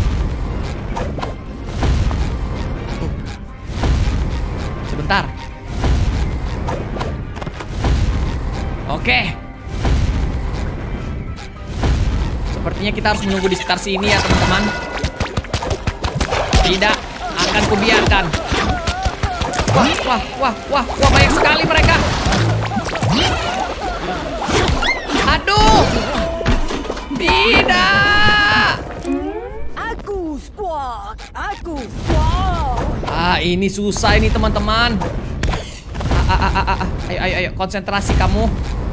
[SPEAKER 5] Sebentar. Oke. Sepertinya kita harus menunggu di sekitar sini ya teman-teman. Tidak akan kubiarkan. Wah, wah, wah, wah, wah, banyak sekali mereka. Aduh. Tidak.
[SPEAKER 6] Aku Squawk, aku Squawk.
[SPEAKER 5] Ah, ini susah ini teman-teman. Ayo, ayo, ayo, konsentrasi kamu.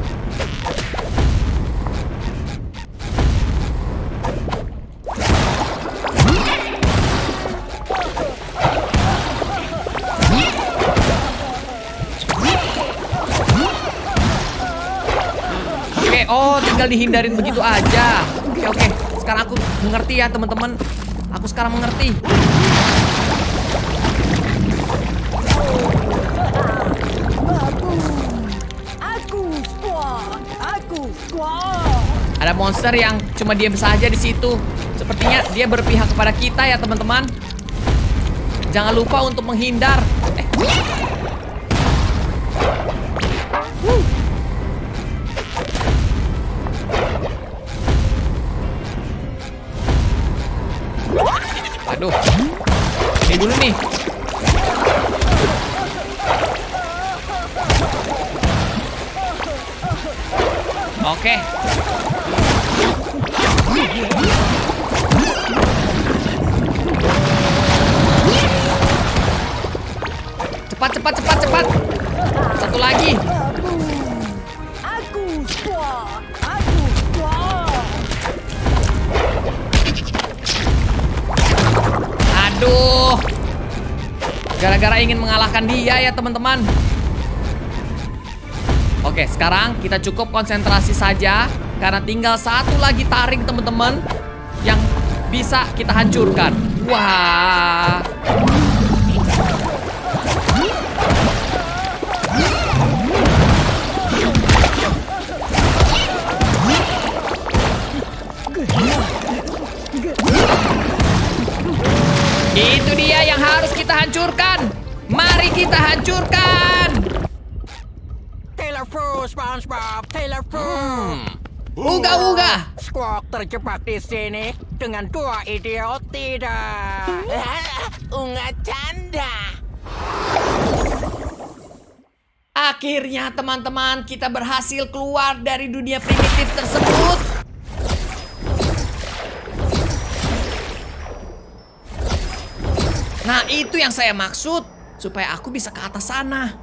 [SPEAKER 5] Oke, oh tinggal dihindarin begitu aja. Oke, oke. Sekarang aku mengerti ya teman-teman. Aku sekarang mengerti.
[SPEAKER 6] Aku Squawk, aku Squawk.
[SPEAKER 5] Ada monster yang cuma diam saja di situ. Sepertinya dia berpihak kepada kita ya teman-teman. Jangan lupa untuk menghindar. Aduh. Ini dulu nih. Oke. Cepat, cepat, cepat, cepat. Satu lagi. Aduh. Gara-gara ingin mengalahkan dia ya teman-teman. Oke, sekarang kita cukup konsentrasi saja. Karena tinggal satu lagi taring teman-teman yang bisa kita hancurkan. Wah. Itu dia yang harus kita hancurkan. Mari kita hancurkan.
[SPEAKER 9] Taylor Fu, SpongeBob, Taylor Fu.
[SPEAKER 5] Uga-uga.
[SPEAKER 9] Squawk terjebak di sini dengan dua idiot tidak.
[SPEAKER 2] Unga canda.
[SPEAKER 5] Akhirnya teman-teman kita berhasil keluar dari dunia primitif tersebut. Nah, itu yang saya maksud. Supaya aku bisa ke atas sana.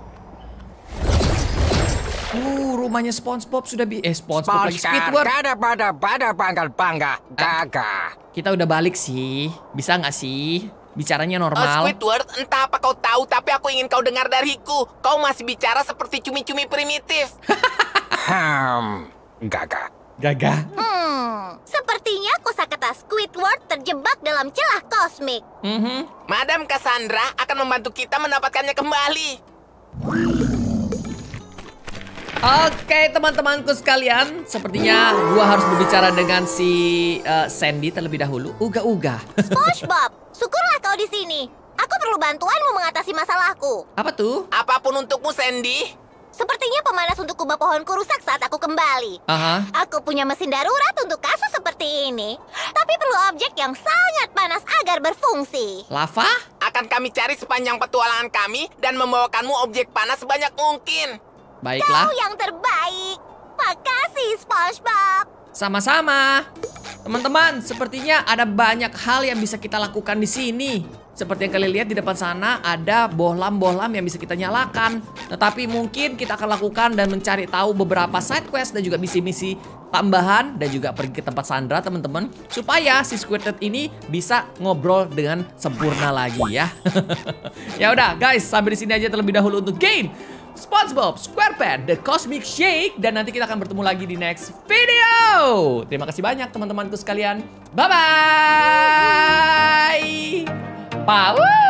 [SPEAKER 5] Rumahnya SpongeBob sudah SpongeBob lagi Squidward.
[SPEAKER 9] Pada bangga. Gagah.
[SPEAKER 5] Kita udah balik sih. Bisa nggak sih? Bicaranya normal.
[SPEAKER 2] Squidward, entah apa kau tahu, tapi aku ingin kau dengar dariku. Kau masih bicara seperti cumi-cumi primitif.
[SPEAKER 9] Gagah.
[SPEAKER 5] Gagah.
[SPEAKER 4] Sepertinya kosakata Squidward terjebak dalam celah kosmik.
[SPEAKER 2] Madam Cassandra akan membantu kita mendapatkannya kembali.
[SPEAKER 5] Oke, teman-temanku sekalian, sepertinya gua harus berbicara dengan si Sandy terlebih dahulu. Uga-uga.
[SPEAKER 4] SpongeBob, syukurlah kau di sini. Aku perlu bantuanmu mengatasi masalahku.
[SPEAKER 5] Apa tuh?
[SPEAKER 2] Apapun untukmu, Sandy.
[SPEAKER 4] Sepertinya pemanas untuk kubah pohonku rusak saat aku kembali. Aku punya mesin darurat untuk kasus seperti ini. Tapi perlu objek yang sangat panas agar berfungsi.
[SPEAKER 5] Lava?
[SPEAKER 2] Akan kami cari sepanjang petualangan kami dan membawakanmu objek panas sebanyak mungkin.
[SPEAKER 5] Baiklah.
[SPEAKER 4] Kau yang terbaik. Makasih, SpongeBob.
[SPEAKER 5] Sama-sama. Teman-teman, sepertinya ada banyak hal yang bisa kita lakukan di sini. Seperti yang kalian lihat di depan sana, ada bohlam-bohlam yang bisa kita nyalakan. Tetapi mungkin kita akan lakukan dan mencari tahu beberapa side quest dan juga misi-misi tambahan. Dan juga pergi ke tempat Sandra, teman-teman. Supaya si Squidward ini bisa ngobrol dengan sempurna lagi ya. Ya udah, guys, sampai di sini aja terlebih dahulu untuk game SpongeBob SquarePants The Cosmic Shake. Dan nanti kita akan bertemu lagi di next video. Terima kasih banyak teman-temanku sekalian. Bye-bye. Power.